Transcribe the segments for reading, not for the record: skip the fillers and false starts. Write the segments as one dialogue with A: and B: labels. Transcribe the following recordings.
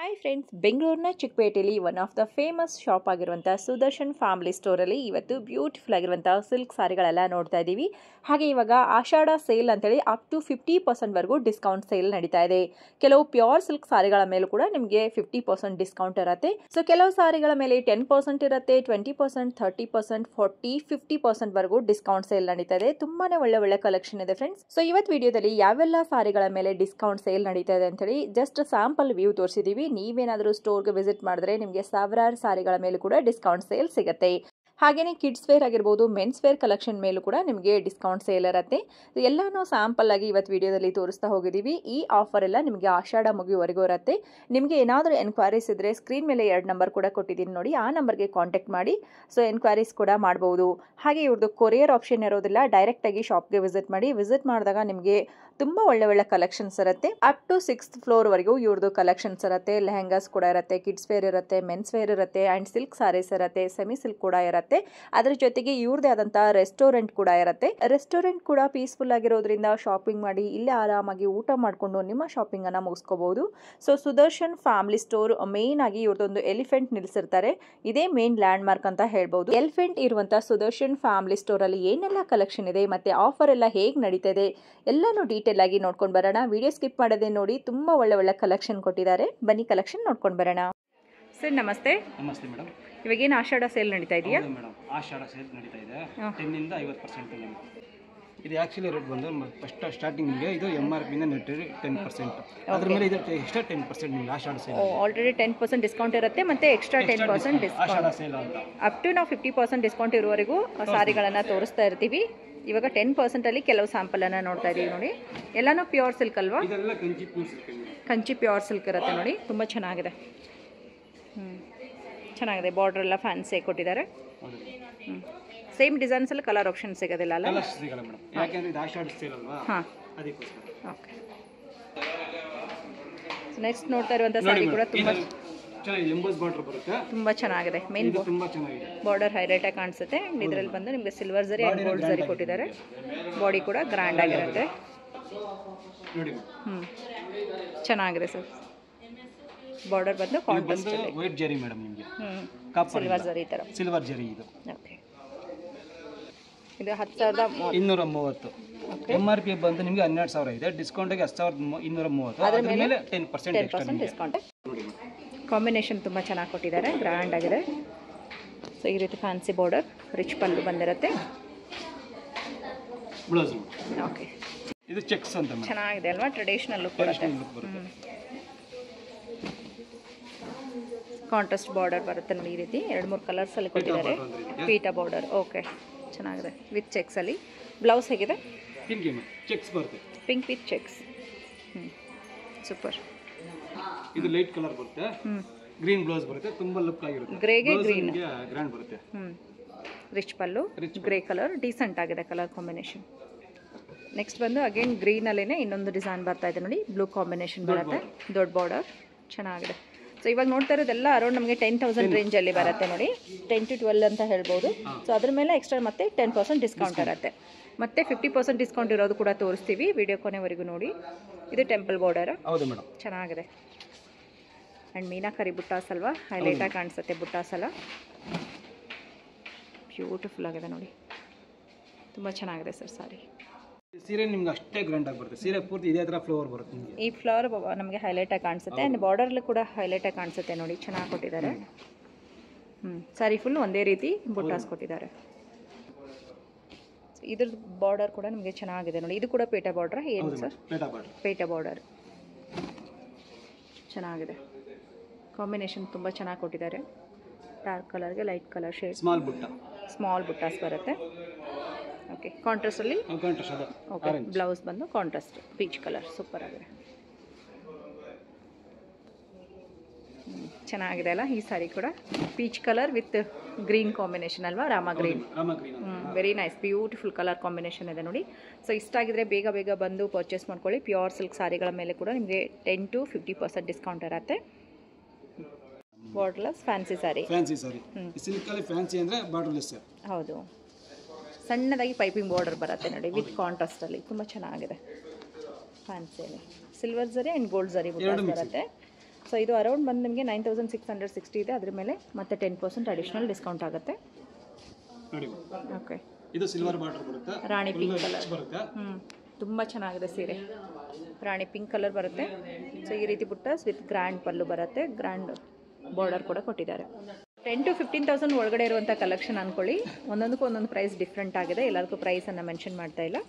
A: Hi friends, ಬೆಂಗಳೂರಿನ ಚಿಕ್ಕಪೇಟೆಯಲ್ಲಿ one of the famous shop ಆಗಿರುವಂಥ ಸುದರ್ಶನ್ ಫ್ಯಾಮಿಲಿ ಸ್ಟೋರಲ್ಲಿ ಇವತ್ತು ಬ್ಯೂಟಿಫುಲ್ ಆಗಿರುವಂಥ ಸಿಲ್ಕ್ ಸಾರಿಗಳೆಲ್ಲ ನೋಡ್ತಾ ಇದ್ದೀವಿ. ಹಾಗೆ ಇವಾಗ ಆಷಾಢ ಸೇಲ್ ಅಂತೇಳಿ ಅಪ್ ಟು 50% ಡಿಸ್ಕೌಂಟ್ ಸೇಲ್ ನಡೀತಾ ಇದೆ. ಕೆಲವು ಪ್ಯೂರ್ ಸಿಲ್ಕ್ ಸಾರಿಗಳ ಮೇಲೂ ಕೂಡ ನಿಮಗೆ 50% ಡಿಸ್ಕೌಂಟ್ ಇರುತ್ತೆ. ಸೊ ಕೆಲವು ಸಾರಿಗಳ ಮೇಲೆ 10% ಇರುತ್ತೆ, 20%, 30%, 40, 50% ಡಿಸ್ಕೌಂಟ್ ಸೇಲ್ ನಡೀತಾ ಇದೆ. ತುಂಬಾನೇ ಒಳ್ಳೆ ಕಲೆಕ್ಷನ್ ಇದೆ ಫ್ರೆಂಡ್ಸ್. ಸೊ ಇವತ್ತು ವಿಡಿಯೋದಲ್ಲಿ ಯಾವೆಲ್ಲ ಸಾರಿಗಳ ಮೇಲೆ ಡಿಸ್ಕೌಂಟ್ ಸೇಲ್ ನಡೀತಾ ಇದೆ ಅಂತೇಳಿ ಜಸ್ಟ್ ಸ್ಯಾಂಪಲ್ ವ್ಯೂ ತೋರಿಸಿದೀವಿ. ನೀವೇನಾದರೂ ಸ್ಟೋರ್ಗೆ ವಿಸಿಟ್ ಮಾಡಿದ್ರೆ ನಿಮಗೆ ಸಾವಿರಾರು ಸಾರಿಗಳ ಮೇಲೂ ಕೂಡ ಡಿಸ್ಕೌಂಟ್ ಸೇಲ್ ಸಿಗುತ್ತೆ. ಹಾಗೇನೆ ಕಿಡ್ಸ್ ವೇರ್ ಆಗಿರ್ಬೋದು, ಮೆನ್ಸ್ ವೇರ್ ಕಲೆಕ್ಷನ್ ಮೇಲೂ ಕೂಡ ನಿಮಗೆ ಡಿಸ್ಕೌಂಟ್ ಸೇಲ್ ಇರುತ್ತೆ. ಎಲ್ಲಾನು ಸ್ಯಾಂಪಲ್ ಆಗಿ ಇವತ್ತು ವಿಡಿಯೋದಲ್ಲಿ ತೋರಿಸ್ತಾ ಹೋಗಿದ್ದೀವಿ. ಈ ಆಫರ್ ಎಲ್ಲ ನಿಮಗೆ ಆಷಾಢ ಮುಗಿಯುವವರೆಗೂ ಇರುತ್ತೆ. ನಿಮಗೆ ಏನಾದರೂ ಎನ್ಕ್ವೈರೀಸ್ ಇದ್ರೆ ಸ್ಕ್ರೀನ್ ಮೇಲೆ 2 ನಂಬರ್ ಕೂಡ ಕೊಟ್ಟಿದ್ದೀನಿ ನೋಡಿ, ಆ ನಂಬರ್ಗೆ ಕಾಂಟ್ಯಾಕ್ಟ್ ಮಾಡಿ. ಸೊ ಎನ್ಕ್ವೈರೀಸ್ ಕೂಡ ಮಾಡಬಹುದು. ಹಾಗೆ ಇವ್ರದ್ದು ಕೊರಿಯರ್ ಆಪ್ಷನ್ ಇರೋದಿಲ್ಲ, ಡೈರೆಕ್ಟ್ ಆಗಿ ಶಾಪ್ಗೆ ವಿಸಿಟ್ ಮಾಡಿ. ವಿಸಿಟ್ ಮಾಡಿದಾಗ ನಿಮಗೆ ತುಂಬಾ ಒಳ್ಳೆ ಕಲೆಕ್ಷನ್ಸ್ ಇರುತ್ತೆ. ಅಪ್ ಟು 6th ಫ್ಲೋರ್ ವರೆಗೂ ಇವ್ರದ್ದು ಕಲೆಕ್ಷನ್ಸ್ ಇರುತ್ತೆ. ಲೆಹಂಗಾಸ್ ಕೂಡ ಇರುತ್ತೆ, ಕಿಡ್ಸ್ ವೇರ್ ಇರುತ್ತೆ, ಮೆನ್ಸ್ ವೇರ್ ಇರುತ್ತೆ, ಅಂಡ್ ಸಿಲ್ಕ್ ಸಾರೀಸ್ ಇರುತ್ತೆ, ಸೆಮಿ ಸಿಲ್ಕ್ ಕೂಡ ಇರುತ್ತೆ. ಅದರ ಜೊತೆಗೆ ಇವ್ರದೇ ಆದಂತಹ ರೆಸ್ಟೋರೆಂಟ್ ಕೂಡ ಇರುತ್ತೆ. ರೆಸ್ಟೋರೆಂಟ್ ಕೂಡ ಪೀಸ್ಫುಲ್ ಆಗಿರೋದ್ರಿಂದ ಶಾಪಿಂಗ್ ಮಾಡಿ ಇಲ್ಲೇ ಆರಾಮಾಗಿ ಊಟ ಮಾಡಿಕೊಂಡು ನಿಮ್ಮ ಶಾಪಿಂಗ್ ಅನ್ನ ಮುಗಿಸ್ಕೋಬಹುದು. So Sudarshan family store main ಆಗಿ ಇವ್ರದೊಂದು ಎಲಿಫೆಂಟ್ ನಿಲ್ಲಿಸಿರ್ತಾರೆ. ಇದೇ ಮೇನ್ ಲ್ಯಾಂಡ್ ಮಾರ್ಕ್ ಅಂತ ಹೇಳ್ಬಹುದು. ಎಲಿಫೆಂಟ್ ಇರುವಂತ ಸುದರ್ಶನ್ ಫ್ಯಾಮಿಲಿ ಸ್ಟೋರ್ ಅಲ್ಲಿ ಏನೆಲ್ಲ ಕಲೆಕ್ಷನ್ ಇದೆ ಮತ್ತೆ ಆಫರ್ ಎಲ್ಲ ಹೇಗೆ ನಡೀತಾ ಇದೆ ಎಲ್ಲಾನು ಡೀಟೇಲ್ ಆಗಿ ನೋಡ್ಕೊಂಡು ಬರೋಣ. ವಿಡಿಯೋ ಸ್ಕಿಪ್ ಮಾಡದೆ ನೋಡಿ, ತುಂಬಾ ಒಳ್ಳೆ ಕಲೆಕ್ಷನ್ ಕೊಟ್ಟಿದ್ದಾರೆ. ಬನ್ನಿ ಕಲೆಕ್ಷನ್ ನೋಡ್ಕೊಂಡು ಬರೋಣ. ಸರ್ ನಮಸ್ತೆ.
B: ನಮಸ್ತೆ ಮೇಡಮ್.
A: ಇವಾಗೇನು ಆಷಾಢ ಸೇಲ್ ನಡೀತಾ ಇದೆಯಾ?
B: ಮೇಡಮ್ ಆಷಾಢ ಸೇಲ್ ನಡೀತಾ ಇದೆ. 10 ಇಂದ 50% ಇದು ಆ್ಯಕ್ಚುಲಿ ರೇಟ್ ಬಂದು ಫಸ್ಟ್ ಸ್ಟಾರ್ಟಿಂಗ್ ನಿಮಗೆ ಇದು MRP ಇಂದ ನೆಟ್ 10%. ಅದ್ರ ಮೇಲೆ ಇದು ಎಕ್ಸ್ಟ್ರಾ 10% ನಿಮಗೆ ಆಷಾಢ ಸೇಲ್.
A: ಆಲ್ರೆಡಿ 10% ಡಿಸ್ಕೌಂಟ್ ಇರುತ್ತೆ, ಮತ್ತೆ ಎಕ್ಸ್ಟ್ರಾ 10% ಡಿಸ್ಕೌಂಟ್.
B: ಆಷಾಢ ಸೇಲ್ ಅಂತ
A: ಅಪ್ ಟು ನಾವು 50% ಡಿಸ್ಕೌಂಟ್ ಇರುವವರೆಗೂ ಸಾರಿಗಳನ್ನು ತೋರಿಸ್ತಾ ಇರ್ತೀವಿ. ಇವಾಗ 10% ಅಲ್ಲಿ ಕೆಲವು ಸ್ಯಾಂಪಲ್ ಅನ್ನ ನೋಡ್ತಾ ಇದೀವಿ ನೋಡಿ. ಎಲ್ಲಾನು ಪ್ಯೂರ್ ಸಿಲ್ಕ್ ಅಲ್ವಾ?
B: ಇದೆಲ್ಲ Kanchi pure silk.
A: Kanchi pure silk ಇರುತ್ತೆ ನೋಡಿ, ತುಂಬಾ ಚೆನ್ನಾಗಿದೆ. ಚೆನ್ನಾಗಿದೆ. ಬಾರ್ಡರ್ ಎಲ್ಲ ಫ್ಯಾನ್ಸಿ ಕೊಟ್ಟಿದ್ದಾರೆ. ಸೇಮ್ ಡಿಸೈನ್ಸ್ ಅಲ್ಲಿ ಕಲರ್ ಆಪ್ಷನ್ ಸಿಗೋದಿಲ್ಲ ಅಲ್ಲ?
B: ಕಲರ್ ಸಿಗಲ್ಲ ಮೇಡಮ್, ಯಾಕಂದ್ರೆ ಇದು ಆಷಾಢ ಸೇಲ್ ಅಲ್ವಾ, ಅದಕ್ಕೋಸ್ಕರ.
A: ಓಕೆ, ನೆಕ್ಸ್ಟ್ ನೋಡ್ತಾ ಇರುವಂತ ಸಾರಿ ಕೂಡ ತುಂಬಾ
B: ಚೆನ್ನಾಗಿದೆ. ಎಂಬೋಸ್ ಬಾರ್ಡರ್ ಬರುತ್ತೆ,
A: ತುಂಬಾ ಚೆನ್ನಾಗಿದೆ. ಮೇನ್
B: ತುಂಬಾ ಚೆನ್ನಾಗಿದೆ.
A: ಬಾರ್ಡರ್ ಹೈಲೈಟ್ ಆಗಿ ಕಾಣಿಸುತ್ತೆ. ಇದರಲ್ಲಿ ಬಂದು ನಿಮಗೆ ಸಿಲ್ವರ್ ಜರಿ ಅಂಡ್ ಗೋಲ್ಡ್ ಜರಿ ಕೊಟ್ಟಿದ್ದಾರೆ. ಬಾಡಿ ಕೂಡ ಗ್ರ್ಯಾಂಡ್ ಆಗಿರುತ್ತೆ
B: ನೋಡಿ.
A: ಚೆನ್ನಾಗಿದೆ ಸರ್. ಬಾರ್ಡರ್ ಬಂದು ಕಾಂಟ್ರಾಸ್ಟ್ ಅಲ್ಲಿ
B: ವೈಟ್ ಜರಿ ಮೇಡಮ್, ನಿಮಗೆ
A: ಸಿಲ್ವರ್ ಜರಿ ತರ.
B: ಸಿಲ್ವರ್ ಜರಿ ಇದು.
A: ಓಕೆ, ಇದು 10,230.
B: MRP ಬಂದು ನಿಮಗೆ 12,000 ಇದೆ. ಡಿಸ್ಕೌಂಟ್ ಆಗಿ 10,230. ಅದ್ರ ಮೇಲೆ 10%
A: ಡಿಸ್ಕೌಂಟ್. ಕಾಂಬಿನೇಷನ್ ತುಂಬಾ ಚೆನ್ನಾಗಿ ಕೊಟ್ಟಿದ್ದಾರೆ, ಗ್ರ್ಯಾಂಡ್ ಆಗಿದೆ. ಸೊ ಈ ರೀತಿ ಫ್ಯಾನ್ಸಿ ಬಾರ್ಡರ್, ರಿಚ್ ಪಲ್ಲು ಬಂದಿರುತ್ತೆ.
B: ಬ್ಲೌಸ್.
A: ಓಕೆ,
B: ಇದು ಚೆಕ್ಸ್ ಅಂತ ಮೇಡಮ್,
A: ಚೆನ್ನಾಗಿದೆ ಅಲ್ವಾ? ಟ್ರೆಡಿಷನಲ್ ಲುಕ್ ಬರುತ್ತೆ. ಕಾಂಟ್ರಾಸ್ಟ್ ಬಾರ್ಡರ್ ಬರುತ್ತೆ ನೋಡಿ. ಈ ರೀತಿ 2-3 ಕಲರ್ಸ್ ಅಲ್ಲಿ ಕೊಟ್ಟಿದ್ದಾರೆ. ಪೀಟಾ ಬಾರ್ಡರ್. ಓಕೆ, ಚೆನ್ನಾಗಿದೆ. ವಿತ್ ಚೆಕ್ಸ್ ಅಲ್ಲಿ. ಬ್ಲೌಸ್ ಹೇಗಿದೆ?
B: ಪಿಂಕ್ ಚೆಕ್ಸ್ ಬರುತ್ತೆ.
A: Pink with checks. ಸೂಪರ್.
B: ಇದು ಲೈಟ್ ಕಲರ್ ಬರುತ್ತೆ. ಗ್ರೀನ್ ಬ್ಲೌಸ್ ಬರುತ್ತೆ, ತುಂಬಾ ಲುಕ್ ಆಗಿರುತ್ತೆ.
A: ಗ್ರೇಗೆ ಗ್ರೀನ್
B: ಗ್ರ್ಯಾಂಡ್ ಬರುತ್ತೆ.
A: Rich pallu, grey colour, decent ಆಗಿದೆ ಕಲರ್ ಕಾಂಬಿನೇಷನ್. ನೆಕ್ಸ್ಟ್ ಬಂದು ಅಗೇನ್ ಗ್ರೀನ್ ಅಲ್ಲೇನೆ ಇನ್ನೊಂದು ಡಿಸೈನ್ ಬರ್ತಾ ಇದೆ ನೋಡಿ. ಬ್ಲೂ ಕಾಂಬಿನೇಷನ್ ಬರುತ್ತೆ, ದೊಡ್ಡ ಬಾರ್ಡರ್, ಚೆನ್ನಾಗಿದೆ. ಸೊ ಇವಾಗ ನೋಡ್ತಾ ಇರೋದೆಲ್ಲ ಅರೌಂಡ್ ನಮಗೆ 10,000 ರೇಂಜ್ ಅಲ್ಲಿ ಬರುತ್ತೆ ನೋಡಿ. 10 to 12 ಅಂತ ಹೇಳ್ಬೋದು. ಸೊ ಅದ್ರ ಮೇಲೆ ಎಕ್ಸ್ಟ್ರಾ ಮತ್ತೆ 10% ಡಿಸ್ಕೌಂಟ್ ಇರುತ್ತೆ. ಮತ್ತೆ 50% ಡಿಸ್ಕೌಂಟ್ ಇರೋದು ಕೂಡ ತೋರಿಸ್ತೀವಿ. ವಿಡಿಯೋ ಕೊನೆವರೆಗೂ ನೋಡಿ. ಇದು ಟೆಂಪಲ್ ಬಾರ್ಡರ್.
B: ಹೌದು ಮೇಡಮ್,
A: ಚೆನ್ನಾಗಿದೆ. ಆ್ಯಂಡ್ ಮೀನಾಕರಿ ಬುಟ್ಟಾಸ್ ಅಲ್ವಾ, ಹೈಲೈಟಾಗಿ ಕಾಣಿಸುತ್ತೆ ಬುಟ್ಟಾಸ್ ಎಲ್ಲ. ಬ್ಯೂಟಿಫುಲ್ ಆಗಿದೆ ನೋಡಿ, ತುಂಬ ಚೆನ್ನಾಗಿದೆ ಸರ್ ಸಾರಿ.
B: ಸೀರೆ ನಿಮ್ಗೆ ಅಷ್ಟೇ ಗ್ರ್ಯಾಂಡ್ ಆಗಿ ಬರುತ್ತೆ. ಸೀರೆ ಪೂರ್ತಿ ಇದೇ ಥರ ಫ್ಲವರ್ ಬರುತ್ತೆ ನಿಮಗೆ.
A: ಈ ಫ್ಲವರ್ ನಮಗೆ ಹೈಲೈಟಾಗಿ ಕಾಣಿಸುತ್ತೆ. ಆ್ಯಂಡ್ ಬಾರ್ಡರ್ಲು ಕೂಡ ಹೈಲೈಟಾಗಿ ಕಾಣಿಸುತ್ತೆ ನೋಡಿ, ಚೆನ್ನಾಗಿ ಕೊಟ್ಟಿದ್ದಾರೆ. ಸಾರಿ ಫುಲ್ ಒಂದೇ ರೀತಿ ಬುಟ್ಟಾಸ್ ಕೊಟ್ಟಿದ್ದಾರೆ. ಇದ್ರದ್ದು ಬಾರ್ಡರ್ ಕೂಡ ನಿಮಗೆ ಚೆನ್ನಾಗಿದೆ ನೋಡಿ. ಇದು ಕೂಡ ಪೇಟಾ ಬಾರ್ಡರ್ ಏನು ಸರ್? ಪೇಟಾ ಬಾರ್ಡರ್ ಚೆನ್ನಾಗಿದೆ. ಕಾಂಬಿನೇಷನ್ ತುಂಬ ಚೆನ್ನಾಗಿ ಕೊಟ್ಟಿದ್ದಾರೆ. ಡಾರ್ಕ್ ಕಲರ್ಗೆ light colour shade, small buttas ಬರುತ್ತೆ. ಓಕೆ, ಕಾಂಟ್ರಾಸ್ಟಲ್ಲಿ. ಓಕೆ, ಬ್ಲೌಸ್ ಬಂದು ಕಾಂಟ್ರಾಸ್ಟ್ ಪೀಚ್ ಕಲರ್, ಸೂಪರ್ ಆಗಿದೆ. ಚೆನ್ನಾಗಿದೆ ಅಲ್ಲ ಈ ಸಾರಿ ಕೂಡ? Peach colour with green combination ಅಲ್ವಾ? Rama green. Very nice, beautiful colour combination ಇದೆ ನೋಡಿ. ಸೊ ಇಷ್ಟ ಆಗಿದ್ರೆ ಬೇಗ ಬಂದು ಪರ್ಚೇಸ್ ಮಾಡ್ಕೊಳ್ಳಿ. ಪ್ಯೂರ್ ಸಿಲ್ಕ್ ಸಾರಿಗಳ ಮೇಲೆ ಕೂಡ ನಿಮಗೆ 10 to 50% ಡಿಸ್ಕೌಂಟ್ ಇರುತ್ತೆ. Borderless fancy sari.
B: ಸಿಲ್ಕ್ ಅಲ್ಲಿ ಫ್ಯಾನ್ಸಿ ಅಂದ್ರೆ ಬಾರ್ಡರ್ಲೆಸ್.
A: ಹೌದು, ಸಣ್ಣದಾಗಿ ಪೈಪಿಂಗ್ ಬಾರ್ಡರ್ ಬರುತ್ತೆ ನೋಡಿ, ವಿತ್ ಕಾಂಟ್ರಾಸ್ಟ್ ಅಲ್ಲಿ. ತುಂಬ ಚೆನ್ನಾಗಿದೆ. ಫ್ಯಾನ್ಸಿಯಲ್ಲಿ silver zari and gold zari ಬರುತ್ತೆ. ಸೊ ಇದು ಅರೌಂಡ್ ಬಂದು ನಿಮಗೆ 9660 ಇದೆ. ಅದ್ರ ಮೇಲೆ ಮತ್ತೆ 10% ಅಡಿಷನಲ್ ಡಿಸ್ಕೌಂಟ್ ಆಗುತ್ತೆ
B: ನೋಡಿ.
A: ಓಕೆ,
B: ಇದು ಸಿಲ್ವರ್ ಬಾರ್ಡರ್ ಬರುತ್ತೆ,
A: ರಾಣಿ ಪಿಂಕ್ ಕಲರ್
B: ಬರುತ್ತೆ.
A: ತುಂಬ ಚೆನ್ನಾಗಿದೆ ಸೀರೆ, ರಾಣಿ ಪಿಂಕ್ ಕಲರ್ ಬರುತ್ತೆ. ಸೊ ಈ ರೀತಿ ಬುಟ್ಟಾಸ್ ವಿತ್ ಗ್ರ್ಯಾಂಡ್ ಪಲ್ಲು ಬರುತ್ತೆ, ಗ್ರ್ಯಾಂಡ್ ಬಾರ್ಡರ್ ಕೂಡ ಕೊಟ್ಟಿದ್ದಾರೆ. 10 to 15,000 ಒಳಗಡೆ ಇರುವಂಥ ಕಲೆಕ್ಷನ್ ಅಂದ್ಕೊಳ್ಳಿ. ಒಂದೊಂದಕ್ಕೂ ಒಂದೊಂದು ಪ್ರೈಸ್ ಡಿಫ್ರೆಂಟ್ ಆಗಿದೆ, ಎಲ್ಲದಕ್ಕೂ ಪ್ರೈಸನ್ನು ಮೆನ್ಷನ್ ಮಾಡ್ತಾ ಇಲ್ಲ.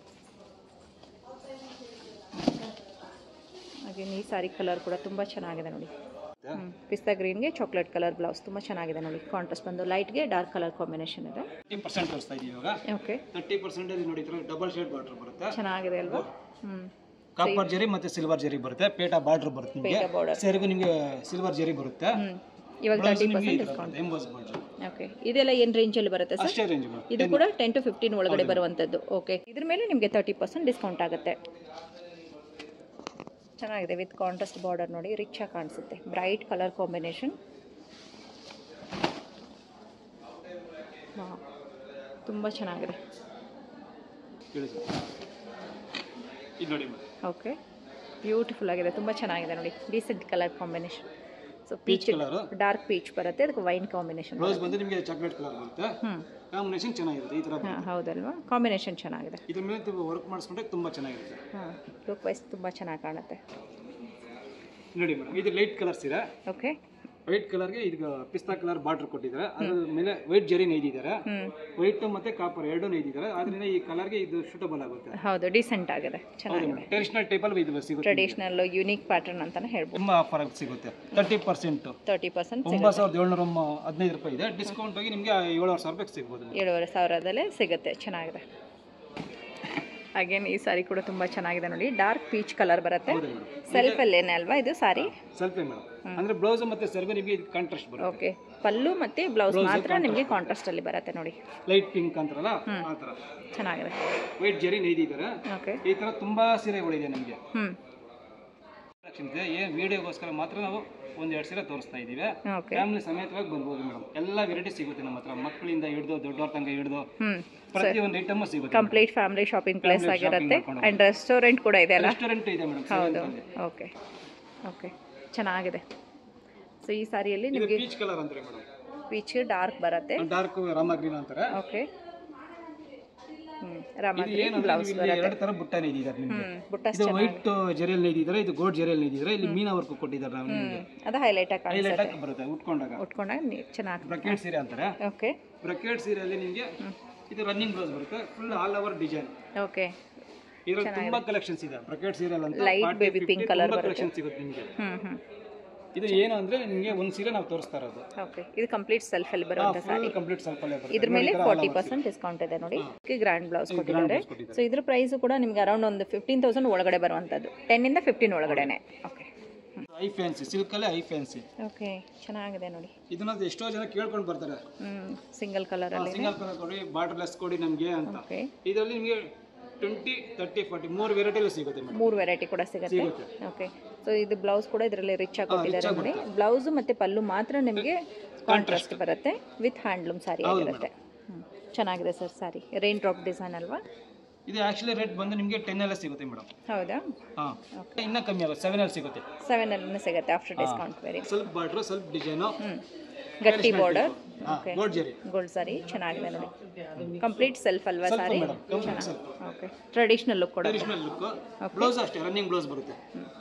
A: ಹಾಗೆ ಈ ಸಾರಿ ಕಲರ್ ಕೂಡ ತುಂಬ ಚೆನ್ನಾಗಿದೆ ನೋಡಿ. ಪಿಸ್ತಾ ಗ್ರೀನ್ಗೆ ಚಾಕ್ಲೇಟ್ ಕಲರ್ ಬ್ಲೌಸ್ ತುಂಬ ಚೆನ್ನಾಗಿದೆ ನೋಡಿ. ಕಾಂಟ್ರಾಸ್ಟ್ ಬಂದು ಲೈಟ್ಗೆ ಡಾರ್ಕ್ ಕಲರ್ ಕಾಂಬಿನೇಷನ್ ಇದೆ.
B: 30% ತೋರಿಸ್ತಾ ಇದೀವಿ ಇವಾಗ.
A: ಓಕೆ,
B: 30% ನೋಡಿ, ಡಬಲ್ ಶೇಡ್ ಬಾರ್ಡರ್ ಬರುತ್ತೆ,
A: ಚೆನ್ನಾಗಿದೆ ಅಲ್ವಾ.
B: ಕಾಪರ್ ಜರಿ ಮತ್ತೆ ಸಿಲ್ವರ್ ಜರಿ ಬರುತ್ತೆ, ಪೇಟಾ ಬಾರ್ಡರ್ ಬರುತ್ತೆ ನಿಮಗೆ. ಸೆರಗು ನಿಮಗೆ ಸಿಲ್ವರ್ ಜರಿ ಬರುತ್ತೆ.
A: ಇವಾಗ 30% ಡಿಸ್ಕೌಂಟ್. ಓಕೆ, ಇದೆಲ್ಲ ಏನು ರೇಂಜಲ್ಲಿ ಬರುತ್ತೆ ಸರ್?
B: ಅಷ್ಟೇ ರೇಂಜ್.
A: ಇದು ಕೂಡ 10 to 15 ಒಳಗಡೆ ಬರುವಂಥದ್ದು. ಓಕೆ, ಇದ್ರ ಮೇಲೆ ನಿಮಗೆ 30% ಡಿಸ್ಕೌಂಟ್ ಆಗುತ್ತೆ. ಚೆನ್ನಾಗಿದೆ, ವಿತ್ ಕಾಂಟ್ರಾಸ್ಟ್ ಬಾರ್ಡರ್ ನೋಡಿ, ರಿಚ್ ಆಗಿ ಕಾಣಿಸುತ್ತೆ, ಬ್ರೈಟ್ ಕಲರ್ ಕಾಂಬಿನೇಷನ್. ತುಂಬ ಚೆನ್ನಾಗಿದೆ. ಓಕೆ, ಬ್ಯೂಟಿಫುಲ್ ಆಗಿದೆ, ತುಂಬ ಚೆನ್ನಾಗಿದೆ ನೋಡಿ, decent colour combination. So peach colour, dark peach ಬರುತ್ತೆ, ಅದಕ್ಕೆ ವೈನ್ ಕಾಂಬಿನೇಷನ್.
B: ಬ್ಲೌಸ್ ಬಂದು ನಿಮಗೆ ಚಾಕ್ಲೇಟ್ ಕಲರ್ ಬರುತ್ತೆ. ಕಾಂಬಿನೇಷನ್ ಚೆನ್ನಾಗಿರುತ್ತೆ ಈ ತರ.
A: ಹೌದಲ್ವಾ, ಕಾಂಬಿನೇಷನ್ ಚೆನ್ನಾಗಿದೆ.
B: ಇದ್ರ ಮೇಲೆ ವರ್ಕ್ ಮಾಡಿಸ್ಕೊಂಡ್ರೆ ತುಂಬಾ ಚೆನ್ನಾಗಿರುತ್ತೆ.
A: ಲುಕ್ ವೈಸ್ ತುಂಬ ಚೆನ್ನಾಗಿ ಕಾಣುತ್ತೆ
B: ನೋಡಿ ಮೇಡಮ್. ಇದು ಲೈಟ್ ಕಲರ್ ಸೀರೆ.
A: ಓಕೆ,
B: ವೈಟ್ ಕಲರ್ಗೆ ಇದು ಪಿಸ್ತಾ ಕಲರ್ ಬಾರ್ಡರ್ ಕೊಟ್ಟಿದ್ದಾರೆ, ಅದ್ರ ಮೇಲೆ ವೈಟ್ ಜರಿ ನೇಯ್ದಿದ್ದಾರೆ, ವೈಟ್ ಮತ್ತೆ ಕಾಪರ್ ಎರಡು ನೇಯ್ದಿದ್ದಾರೆ. ಆದ್ರಿಂದ ಈ ಕಲರ್ಗೆ ಇದು ಸೂಟಬಲ್ ಆಗುತ್ತೆ.
A: ಹೌದು, ಡೀಸೆಂಟ್ ಆಗಿದೆ, ಚೆನ್ನಾಗಿದೆ.
B: ಟ್ರೆಡಿಷನಲ್ ಟೈಪ್ ಅಲ್ಲಿ ಇದು ಸಿಗುತ್ತೆ,
A: ಟ್ರೆಡಿಷನಲ್ ಯೂನಿಕ್ ಪ್ಯಾಟರ್ನ್ ಅಂತಾನೆ ಹೇಳ್ಬೋದು.
B: ತುಂಬಾ ಆಫರ್ ಸಿಗುತ್ತೆ. 30% 9,715 ರೂಪಾಯಿ ಇದೆ. ಡಿಸ್ಕೌಂಟ್ ಆಗಿ ನಿಮಗೆ 7,500 ರೂಪಾಯಿಗೆ ಸಿಗ್ಬೋದು.
A: 7,500 ಸಿಗುತ್ತೆ, ಚೆನ್ನಾಗಿದೆ. ಅಗೇನ್ ಈ ಸಾರಿ ಕೂಡ ತುಂಬ ಚೆನ್ನಾಗಿದೆ ನೋಡಿ, ಡಾರ್ಕ್ ಪೀಚ್ ಕಲರ್ ಬರುತ್ತೆ. ಸೆಲ್ಫ್ ಅಲ್ಲೇನೆ ಅಲ್ವಾ ಇದು ಸಾರಿ?
B: ಸೆಲ್ಫ್ ಮೇಡಮ್, ಅಂದ್ರೆ ಬ್ಲೌಸ್ ಮತ್ತೆ ಸೆರ್ಗು ನಿಮಗೆ ಕಾಂಟ್ರಾಸ್ಟ್ ಬರುತ್ತೆ.
A: ಓಕೆ, ಪಲ್ಲು ಮತ್ತೆ ಬ್ಲೌಸ್ ಮಾತ್ರ ನಿಮಗೆ ಕಾಂಟ್ರಾಸ್ಟ್ ಅಲ್ಲಿ ಬರುತ್ತೆ ನೋಡಿ.
B: ಲೈಟ್ ಪಿಂಕ್ ಅಂತಾರಲ್ಲ ಆ ತರ
A: ಚೆನ್ನಾಗಿದೆ.
B: ವೈಟ್ ಜರಿ ನೇಯ್ದಿದ್ದಾರೆ.
A: ಓಕೆ,
B: ಈ ತರ ತುಂಬಾ ಸೀರೆಗಳಿದೆ ನಮಗೆ. ಏನ್ ವಿಡಿಯೋಗೋಸ್ಕರ ಮಾತ್ರ ನಾವು 1-2 ಸೀರೆ ತೋರಿಸ್ತಾ ಇದೀವಿ. ಫ್ಯಾಮಿಲಿ ಸಮೇತವಾಗಿ ಬರ್ಬೋದು ಮೇಡಮ್. ಎಲ್ಲ ವೆರೈಟಿ ಸಿಗುತ್ತೆ ನಮ್ಮ ಹತ್ರ, ಮಕ್ಕಳಿಂದ ಹಿಡಿದು ದೊಡ್ಡವ್ರ ತನಕ ಹಿಡಿದು ಪ್ರತಿಯೊಂದು ಐಟಮ್ ಸಿಗುತ್ತೆ.
A: ಕಂಪ್ಲೀಟ್ ಫ್ಯಾಮಿಲಿ ಶಾಪಿಂಗ್ ಪ್ಲೇಸ್ ಆಗಿರುತ್ತೆ. ಅಂಡ್ ರೆಸ್ಟೋರೆಂಟ್ ಕೂಡ ಇದೆ ಅಲ್ಲ?
B: ರೆಸ್ಟೋರೆಂಟ್ ಇದೆ ಮೇಡಮ್.
A: ಹೌದು. ಓಕೆ ಓಕೆ, ಚೆನ್ನಾಗಿದೆ. ಸೊ ಈ ಸಾರಿಯಲ್ಲಿ ನಿಮಗೆ
B: ಪೀಚ್ ಕಲರ್ ಅಂತಾರೆ ಮೇಡಮ್.
A: ಪೀಚ್ ಡಾರ್ಕ್ ಬರುತ್ತೆ,
B: ಡಾರ್ಕ್ ರಾಮ ಗ್ರೀನ್ ಅಂತಾರೆ.
A: ಓಕೆ, ರಾಮ ಗ್ರೀನ್ ಬ್ಲೌಸ್ ಬರುತ್ತೆ.
B: ಎರಡು ತರ ಬುಟ್ಟ ನೇಯ್ದಿದ್ದಾರೆ ನಿಮಗೆ. ಇದು ವೈಟ್ ಜರಿಯಲ್ಲಿ ನೇಯ್ದಿದ್ದಾರೆ, ಇದು ಗೋಲ್ಡ್ ಜರಿಯಲ್ಲಿ ನೇಯ್ದಿದ್ದಾರೆ. ಇಲ್ಲಿ ಮೀನಾ ವರ್ಕ್ ಕೊಟ್ಟಿದ್ದಾರೆ ನಾವು ನಿಮಗೆ.
A: ಅದು ಹೈಲೈಟ್ ಆಗಿ
B: ಬರುತ್ತೆ ಉಟ್ಕೊಂಡಾಗ
A: ಚೆನ್ನಾಗಿ.
B: ಬ್ರಕೆಟ್ ಸೀರೆ ಅಂತಾರೆ.
A: ಓಕೆ,
B: ಬ್ರಕೆಟ್ ಸೀರೆಯಲ್ಲಿ ನಿಮಗೆ ಇದು ರನ್ನಿಂಗ್ ಬ್ಲೌಸ್ ಬರುತ್ತೆ, full all over design.
A: Okay,
B: ಇದರಲ್ಲಿ ತುಂಬಾ ಕಲೆಕ್ಷನ್ಸ್ ಇದೆ. ಬ್ರಕೆಟ್ ಸೀರೆ ಅಂತ
A: ಲೈಟ್ ಬೇಬಿ ಪಿಂಕ್ ಕಲರ್ ಬರುತ್ತೆ,
B: ಕಲೆಕ್ಷನ್ ಸಿಗುತ್ತೆ ನಿಮಗೆ. ಇದು ಏನು ಅಂದ್ರೆ ನಿಮಗೆ ಒಂದು ಸೀರೆ ನಾವು ತೋರಿಸ್ತಾ ಇರೋದು.
A: ಓಕೆ, ಇದು ಕಂಪ್ಲೀಟ್ ಸೆಲ್ಫ್ ಅಲ್ಲಿ ಬರುತ್ತೆ ಸಾರಿ.
B: ಕಂಪ್ಲೀಟ್ ಸೆಲ್ಫ್ ಅಲ್ಲೇ ಬರುತ್ತೆ.
A: ಇದ್ರ ಮೇಲೆ 40% ಡಿಸ್ಕೌಂಟ್ ಇದೆ ನೋಡಿ. ಗ್ರ್ಯಾಂಡ್ ಬ್ಲೌಸ್ ಕೊಟ್ಟಿದ್ದಾರೆ. ಸೊ ಇದ್ರ ಪ್ರೈಸ್ ಕೂಡ ನಿಮಗೆ ಅರೌಂಡ್ ಒಂದು 15,000 ಒಳಗಡೆ ಬರುವಂತದ್ದು, 10 ಇಂದ 15 ಒಳಗಡೆನೆ. ಓಕೆ,
B: ಐ ಫ್ಯಾನ್ಸಿ ಸಿಲ್ಕ್ ಅಲ್ಲೇ ಐ ಫ್ಯಾನ್ಸಿ.
A: ಓಕೆ, ಚೆನ್ನಾಗಿದೆ ನೋಡಿ.
B: ಇದನ್ನ ಎಷ್ಟೋ ಜನ ಕೇಳ್ಕೊಂಡು ಬರ್ತಾರೆ,
A: ಸಿಂಗಲ್ ಕಲರ್ ಅಲ್ಲಿ,
B: ಸಿಂಗಲ್ ಕಲರ್ ಕೊಡಿ, ಬಾರ್ಡರ್ ಲೆಸ್ ಕೊಡಿ ನಮಗೆ ಅಂತ.
A: ಓಕೆ,
B: ಇದರಲ್ಲಿ ನಿಮಗೆ 20, 30, 40 ಮೂರು ವೆರೈಟಿ ಸಿಗುತ್ತೆ ಮೇಡಮ್.
A: 3 ವೆರೈಟಿ ಕೂಡ ಸಿಗುತ್ತೆ. ಓಕೆ, ಸೊ ಇದು ಬ್ಲೌಸ್ ಕೂಡ ಇದರಲ್ಲಿ ರಿಚ್ ಆಗಿ ಕೊಟ್ಟಿದ್ದಾರೆ ನೋಡಿ. ಬ್ಲೌಸ್ ಮತ್ತೆ ಪಲ್ಲು ಮಾತ್ರ ನಿಮಗೆ ಕಾಂಟ್ರಾಸ್ಟ್ ಬರುತ್ತೆ, ವಿತ್ ಹ್ಯಾಂಡ್ಲೂಮ್ ಸಾರಿ ಆಗಿರುತ್ತೆ. ಚೆನ್ನಾಗಿದೆ sir sari. Rain drop design ಅಲ್ವಾ?
B: ಇದು ಆಕ್ಚುಲಿ ರೇಟ್ ಬಂದು ನಿಮಗೆ 10 ಅಲ್ಲಿ ಸಿಗುತ್ತೆ ಮೇಡಮ್.
A: ಹೌದಾ?
B: ಹಾ, ಇನ್ನ ಕಮ್ಮಿ ಆಗುತ್ತೆ, 7 ಅಲ್ಲಿ ಸಿಗುತ್ತೆ.
A: 7 ಅಲ್ಲಿ ಸಿಗುತ್ತೆ ಆಫ್ಟರ್ ಡಿಸ್ಕೌಂಟ್. ವೆರಿ
B: ಸ್ವಲ್ಪ ಬಾರ್ಡರ್, ಸ್ವಲ್ಪ ಡಿಸೈನ್,
A: ಗಟ್ಟಿ border.
B: Okay, gold zari,
A: gold sari ಚೆನ್ನಾಗಿದೆ ನೋಡಿ. ಕಂಪ್ಲೀಟ್ ಸೆಲ್ಫ್ ಅಲ್ವಾ ಸಾರಿ? ಓಕೆ, ಟ್ರೆಡಿಷನಲ್ ಲುಕ್ ಕೊಡುತ್ತೆ.
B: Traditional look. ಬ್ಲೌಸ್ ಅಷ್ಟೇ ರನ್ನಿಂಗ್ ಬ್ಲೌಸ್ ಬರುತ್ತೆ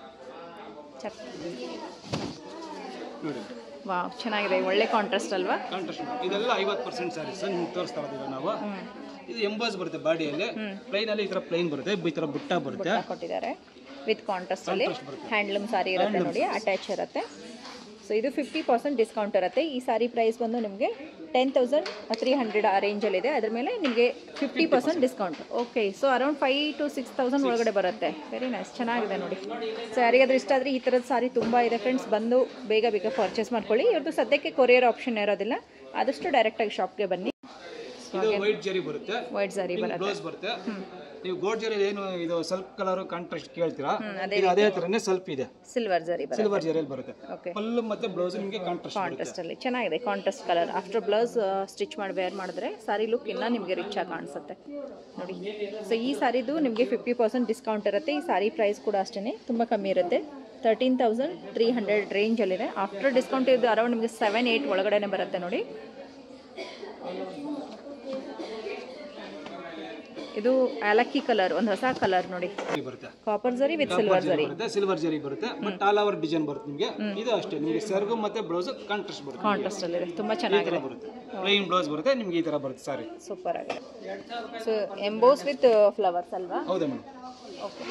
B: ನೋಡಿ.
A: ವಾವ್, ಚೆನ್ನಾಗಿದೆ, ಒಳ್ಳೆ ಕಾಂಟ್ರಾಸ್ಟ್ ಅಲ್ವಾ?
B: ಕಾಂಟ್ರಾಸ್ಟ್. ಇದೆಲ್ಲ 50% ಸ್ಯಾರೀಸ್ ನಿಮ್ಗೆ ತೋರಿಸ್ತಾ ಇದ್ದೀವಿ ನಾವು. ಇದು ಎಂಬೋಸ್ ಬರುತ್ತೆ ಬಾಡಿಯಲ್ಲಿ, ಪ್ಲೈನ್ ಅಲ್ಲಿ ಈ ತರ ಪ್ಲೈನ್ ಬರುತ್ತೆ, ಈ ತರ ಬುಟ್ಟ ಬರುತ್ತೆ
A: ಕೊಟ್ಟಿದ್ದಾರೆ. ವಿತ್ ಕಾಂಟ್ರಾಸ್ಟ್ ಅಲ್ಲಿ ಹ್ಯಾಂಡ್ಲೂಮ್ ಸಾರಿ ಇರುತ್ತೆ ನೋಡಿ, ಅಟ್ಯಾಚ್ ಇರುತ್ತೆ. ಸೊ ಇದು 50% ಡಿಸ್ಕೌಂಟ್ ಇರುತ್ತೆ. ಈ ಸಾರಿ ಪ್ರೈಸ್ ಬಂದು ನಿಮಗೆ 10,300 ಆ ರೇಂಜಲ್ಲಿದೆ. ಅದ್ರ ಮೇಲೆ ನಿಮಗೆ 50% discount. Okay, so around 5,000 to 6,000 ಒಳಗಡೆ ಬರುತ್ತೆ. ವೆರಿ ನೈಸ್, ಚೆನ್ನಾಗಿದೆ ನೋಡಿ. ಸೊ ಯಾರಿಗಾದ್ರೂ ಇಷ್ಟ ಆದರೆ ಈ ಥರದ ಸಾರಿ ತುಂಬ ಇದೆ ಫ್ರೆಂಡ್ಸ್, ಬಂದು ಬೇಗ ಬೇಗ ಪರ್ಚೇಸ್ ಮಾಡ್ಕೊಳ್ಳಿ. ಇವ್ರದ್ದು ಸದ್ಯಕ್ಕೆ ಕೊರಿಯರ್ ಆಪ್ಷನ್ ಇರೋದಿಲ್ಲ, ಆದಷ್ಟು ಡೈರೆಕ್ಟಾಗಿ ಶಾಪ್ಗೆ ಬನ್ನಿ.
B: ವೈಟ್ ಜರಿ ಬರುತ್ತೆ,
A: ವೈಟ್ ಸಾರಿ
B: ಬ್ಲೌಸ್ ಬರುತ್ತೆ. ನೀವು ಗೋಲ್ಡ್ ಜರಿ ಏನು ಇದು ಸ್ವಲ್ಪ ಕಲರ್ ಕಾಂಟ್ರಾಸ್ಟ್ ಕೇಳ್ತೀರಾ, ಇದು ಅದೇ ತರನೇ ಸ್ವಲ್ಪ ಇದೆ,
A: ಸಿಲ್ವರ್ ಜರಿ ಬರುತ್ತೆ.
B: ಸಿಲ್ವರ್ ಜರಿಯಲ್ಲಿ ಬರುತ್ತೆ. ಪಲ್ಲು ಮತ್ತೆ ಬ್ಲೌಸ್ ನಿಮಗೆ ಕಾಂಟ್ರಾಸ್ಟ್
A: ಅಲ್ಲಿ ಚೆನ್ನಾಗಿದೆ. Contrast colour after blouse stitch ಮಾಡಿ ವೇರ್ ಮಾಡಿದ್ರೆ ಸಾರಿ ಲುಕ್ ಇನ್ನೂ ನಿಮಗೆ ರಿಚ್ ಆಗಿ ಕಾಣಿಸುತ್ತೆ ನೋಡಿ. ಸೊ ಈ ಸಾರಿದು ನಿಮಗೆ 50% ಡಿಸ್ಕೌಂಟ್ ಇರುತ್ತೆ. ಈ ಸಾರಿ ಪ್ರೈಸ್ ಕೂಡ ಅಷ್ಟೇ ತುಂಬ ಕಮ್ಮಿ ಇರುತ್ತೆ, 13,300 ರೇಂಜಲ್ಲಿದೆ. ಆಫ್ಟರ್ ಡಿಸ್ಕೌಂಟ್ ಇದು ಅರೌಂಡ್ ನಿಮಗೆ 7-8 ಒಳಗಡೆ ಬರುತ್ತೆ ನೋಡಿ. ಇದು ಏಲಕ್ಕಿ ಕಲರ್, ಒಂದು ಹೊಸ ಕಲರ್ ನೋಡಿ.
B: ಬರುತ್ತೆ
A: ಕಾಪರ್ ಜರಿ ವಿತ್ ಸಿಲ್ವರ್ ಜರಿ.
B: ಸಿಲ್ವರ್ ಜರಿ ಬರುತ್ತೆ, ಬಟ್ ಆಲ್ ಓವರ್ ಡಿಸೈನ್ ಬರುತ್ತೆ ನಿಮಗೆ. ಇದು ಅಷ್ಟೇ ನಿಮಗೆ ಸರ್ಗು ಮತ್ತೆ ಬ್ಲೌಸ್ ಕಾಂಟ್ರಾಸ್ಟ್ ಬರುತ್ತೆ.
A: ಕಾಂಟ್ರಾಸ್ಟ್ ಅಲ್ಲಿ ತುಂಬಾ ಚೆನ್ನಾಗಿದೆ
B: ಬರುತ್ತೆ. ಪ್ಲೈನ್ ಬ್ಲೌಸ್ ಬರುತ್ತೆ ನಿಮಗೆ, ಈ ತರ ಬರುತ್ತೆ ಸಾರಿ.
A: ಸೂಪರ್ ಆಗಿದೆ. ಸೊ ಎಂಬೋಸ್ ವಿತ್ ಫ್ಲವರ್ಸ್ ಅಲ್ವಾ?
B: ಹೌದಾ ಮೇಡಮ್?
A: ಓಕೆ,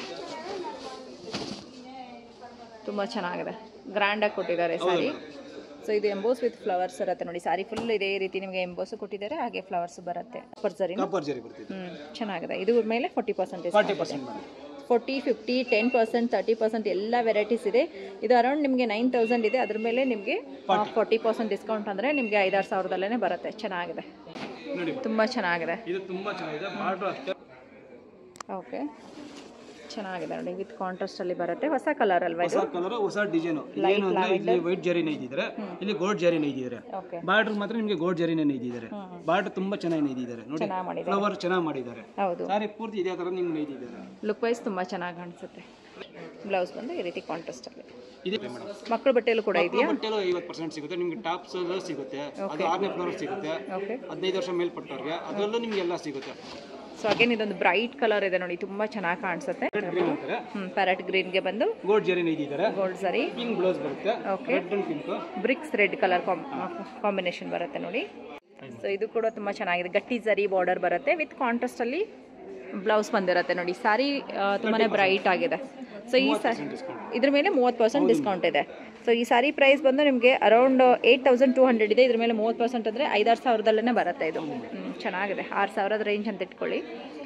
A: ತುಂಬಾ ಚೆನ್ನಾಗಿದೆ, ಗ್ರ್ಯಾಂಡ್ ಆಗಿ ಕೊಟ್ಟಿದ್ದಾರೆ ಸಾರಿ. ಸೊ ಇದು ಎಂಬೋಸ್ ವಿತ್ ಫ್ಲವರ್ಸ್ ಇರುತ್ತೆ ನೋಡಿ. ಸಾರಿ ಫುಲ್ ಇದೇ ರೀತಿ ನಿಮಗೆ ಎಂಬೋಸ್ ಕೊಟ್ಟಿದ್ದಾರೆ, ಹಾಗೆ ಫ್ಲವರ್ಸ್ ಬರುತ್ತೆ. ಕಾಪರ್ ಜರಿ
B: ಬರುತ್ತೆ.
A: ಚೆನ್ನಾಗಿದೆ. ಇದು ಮೇಲೆ 40%
B: 40%
A: 40, 50, 10%, 30% ಎಲ್ಲ ವೆರೈಟೀಸ್ ಇದೆ. ಇದು ಅರೌಂಡ್ ನಿಮಗೆ 9,000 ಇದೆ. ಅದ್ರ ಮೇಲೆ ನಿಮಗೆ 40% ಡಿಸ್ಕೌಂಟ್ ಅಂದರೆ ನಿಮಗೆ 5-6 ಸಾವಿರದಲ್ಲೇ ಬರುತ್ತೆ. ಚೆನ್ನಾಗಿದೆ, ತುಂಬ ಚೆನ್ನಾಗಿದೆ.
B: ಇದು ತುಂಬ ಚೆನ್ನಾಗಿದೆ. ಬಾರ್ಡರ್ ಅಷ್ಟೇ.
A: ಓಕೆ, ಚೆನ್ನಾಗಿದೆ ನೋಡಿ. ವಿತ್ ಕಾಂಟ್ರಾಸ್ಟ್ ಅಲ್ಲಿ ಬರುತ್ತೆ. ಹೊಸ ಕಲರ್ ಅಲ್ವಾ ಇದು?
B: ಹೊಸ ಕಲರ್, ಹೊಸ ಡಿಸೈನ್. ಏನು ಅಂದ್ರೆ ಇಲ್ಲಿ ವೈಟ್ ಜರಿನೇ ಇದ್ದಿದ್ದಾರೆ, ಇಲ್ಲಿ ಗೋಲ್ಡ್ ಜರಿನೇ ಇದ್ದಿದ್ದಾರೆ. ಬಾರ್ಡರ್ ಮಾತ್ರ ನಿಮಗೆ ಗೋಲ್ಡ್ ಜರಿನೇ ಇದ್ದಿದ್ದಾರೆ. ಬಾರ್ಡರ್ ತುಂಬಾ ಚೆನ್ನಾಗಿ ಇದ್ದಿದ್ದಾರೆ ನೋಡಿ. ಫ್ಲವರ್ ಚೆನ್ನಾಗಿ ಮಾಡಿದ್ದಾರೆ.
A: ಹೌದು,
B: ಸಾರಿ ಪೂರ್ತಿ ಇದೇ ತರ ನಿಮ್ಗೆ ಇದ್ದಿದ್ದಾರೆ.
A: ಲುಕ್ ವೈಸ್ ತುಂಬಾ ಚೆನ್ನಾಗಿ ಕಾಣಿಸುತ್ತೆ. ಬ್ಲೌಸ್ ಬಂದು ಈ ರೀತಿ ಕಾಂಟ್ರಾಸ್ಟ್ ಅಲ್ಲಿ
B: ಇದೆ ಮೇಡಮ್.
A: ಮಕ್ಕಳ ಬಟ್ಟೆಯಲ್ಲೂ ಕೂಡ ಇದೆಯಾ?
B: ಬಟ್ಟೆಲ್ಲೂ 50% ಸಿಗುತ್ತೆ ನಿಮಗೆ. ಟಾಪ್ಸ್ ಸಿಗುತ್ತೆ, ಅದು 6ನೇ ಫ್ಲೋರ್ ಸಿಗುತ್ತೆ. 15 ವರ್ಷ ಮೇಲ್ಪಟ್ಟವ್ರಿಗೆ ಅದರಲ್ಲೂ ನಿಮ್ಗೆ ಎಲ್ಲ ಸಿಗುತ್ತೆ.
A: ಸೊ ಅಗೇನ್ ಇದೊಂದು ಬ್ರೈಟ್ ಕಲರ್ ಇದೆ ನೋಡಿ, ತುಂಬಾ ಚೆನ್ನಾಗಿ ಕಾಣಿಸುತ್ತೆ. ಪ್ಯಾರೆಟ್ ಗ್ರೀನ್ ಗೆ ಬಂದು
B: ಗೋಲ್ಡ್ ಜರಿ ಇದ್ದಿದ್ದಾರೆ.
A: ಗೋಲ್ಡ್ ಜರಿ,
B: ಪಿಂಕ್ ಬ್ಲೌಸ್ ಬರುತ್ತೆ.
A: Okay, bricks red colour combination ಬರುತ್ತೆ ನೋಡಿ. ಸೊ ಇದು ಕೂಡ ತುಂಬಾ ಚೆನ್ನಾಗಿದೆ. ಗಟ್ಟಿ ಜರಿ ಬಾರ್ಡರ್ ಬರುತ್ತೆ ವಿತ್ ಕಾಂಟ್ರಾಸ್ಟ್ ಅಲ್ಲಿ ಬ್ಲೌಸ್ ಬಂದಿರುತ್ತೆ ನೋಡಿ. ಸಾರಿ ತುಂಬಾನೇ ಬ್ರೈಟ್ ಆಗಿದೆ. ಸೊ ಈ ಇದ್ರ ಮೇಲೆ 30% ಡಿಸ್ಕೌಂಟ್ ಇದೆ. ಸೊ ಈ ಸಾರಿ ಪ್ರೈಸ್ ಬಂದು ನಿಮಗೆ ಅರೌಂಡ್ 8,200 ಇದೆ. ಇದ್ರ ಮೇಲೆ 30% ಅಂದರೆ 5-6 ಸಾವಿರದಲ್ಲೇ ಬರುತ್ತೆ. ಇದು ಚೆನ್ನಾಗಿದೆ. 6,000 ರೇಂಜ್ ಅಂತ ಇಟ್ಕೊಳ್ಳಿ.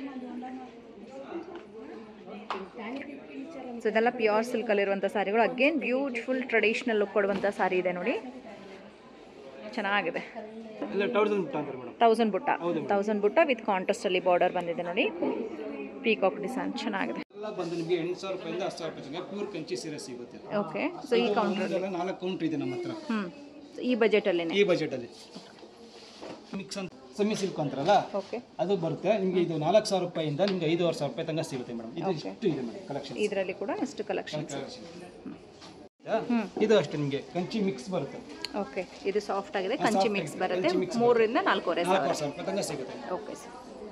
A: ಸೊ ಇದೆಲ್ಲ ಪ್ಯೂರ್ ಸಿಲ್ಕಲ್ಲಿರುವಂಥ ಸಾರಿಗಳು. ಅಗೇನ್ ಬ್ಯೂಟಿಫುಲ್ ಟ್ರೆಡಿಷನಲ್ ಲುಕ್ ಕೊಡುವಂಥ ಸಾರಿ ಇದೆ ನೋಡಿ, ಚೆನ್ನಾಗಿದೆ. 1000 ಬುಟ್ಟ ವಿತ್ ಕಾಂಟ್ರಾಸ್ಟ್ ಅಲ್ಲಿ ಬಾರ್ಡರ್ ಬಂದಿದೆ ನೋಡಿ. ಪೀಕಾಕ್ ಡಿಸೈನ್ ಚೆನ್ನಾಗಿದೆ.
B: ಬಂದು ನಿಮಗೆ 8,000 ರೂಪಾಯಿಂದ 10,000 ರೂಪಾಯಿ ಪ್ಯೂರ್ ಕಂಚಿ ಸೀರೆ ಸಿಗುತ್ತೆ.
A: ಓಕೆ, ಸೊ ಈ ಕೌಂಟರ್
B: 4 ಕೌಂಟರ್ ಇದೆ ನಮ್ಮ ಹತ್ರ.
A: ಈ ಬಜೆಟ್ ಅಲ್ಲಿ
B: ಮಿಕ್ಸ್ ಅಂತ ಸೆಮಿ ಸಿಲ್ಕ್ ಅಂತಾರಲ್ಲ, ಓಕೆ, ಅದು ಬರುತ್ತೆ ನಿಮಗೆ. ಇದು 4,000 ರೂಪಾಯಿಂದ ನಿಮಗೆ 5,500 ರೂಪಾಯಿ ತನಕ ಸಿಗುತ್ತೆ ಮೇಡಮ್. ಇದು ಇಷ್ಟು ಇದೆ ಮೇಡಮ್ ಕಲೆಕ್ಷನ್.
A: ಇದರಲ್ಲಿ ಕೂಡ ಎಷ್ಟು ಕಲೆಕ್ಷನ್?
B: ಇದು ಅಷ್ಟೇ ನಿಮಗೆ ಕಂಚಿ ಮಿಕ್ಸ್ ಬರುತ್ತೆ.
A: ಓಕೆ, ಇದು ಸಾಫ್ಟ್ ಆಗಿದೆ, ಕಂಚಿ ಮಿಕ್ಸ್ ಬರುತ್ತೆ. 3,000ರಿಂದ 4,500
B: ರೂಪಾಯಿ ತನಕ ಸಿಗುತ್ತೆ.
A: Okay sir.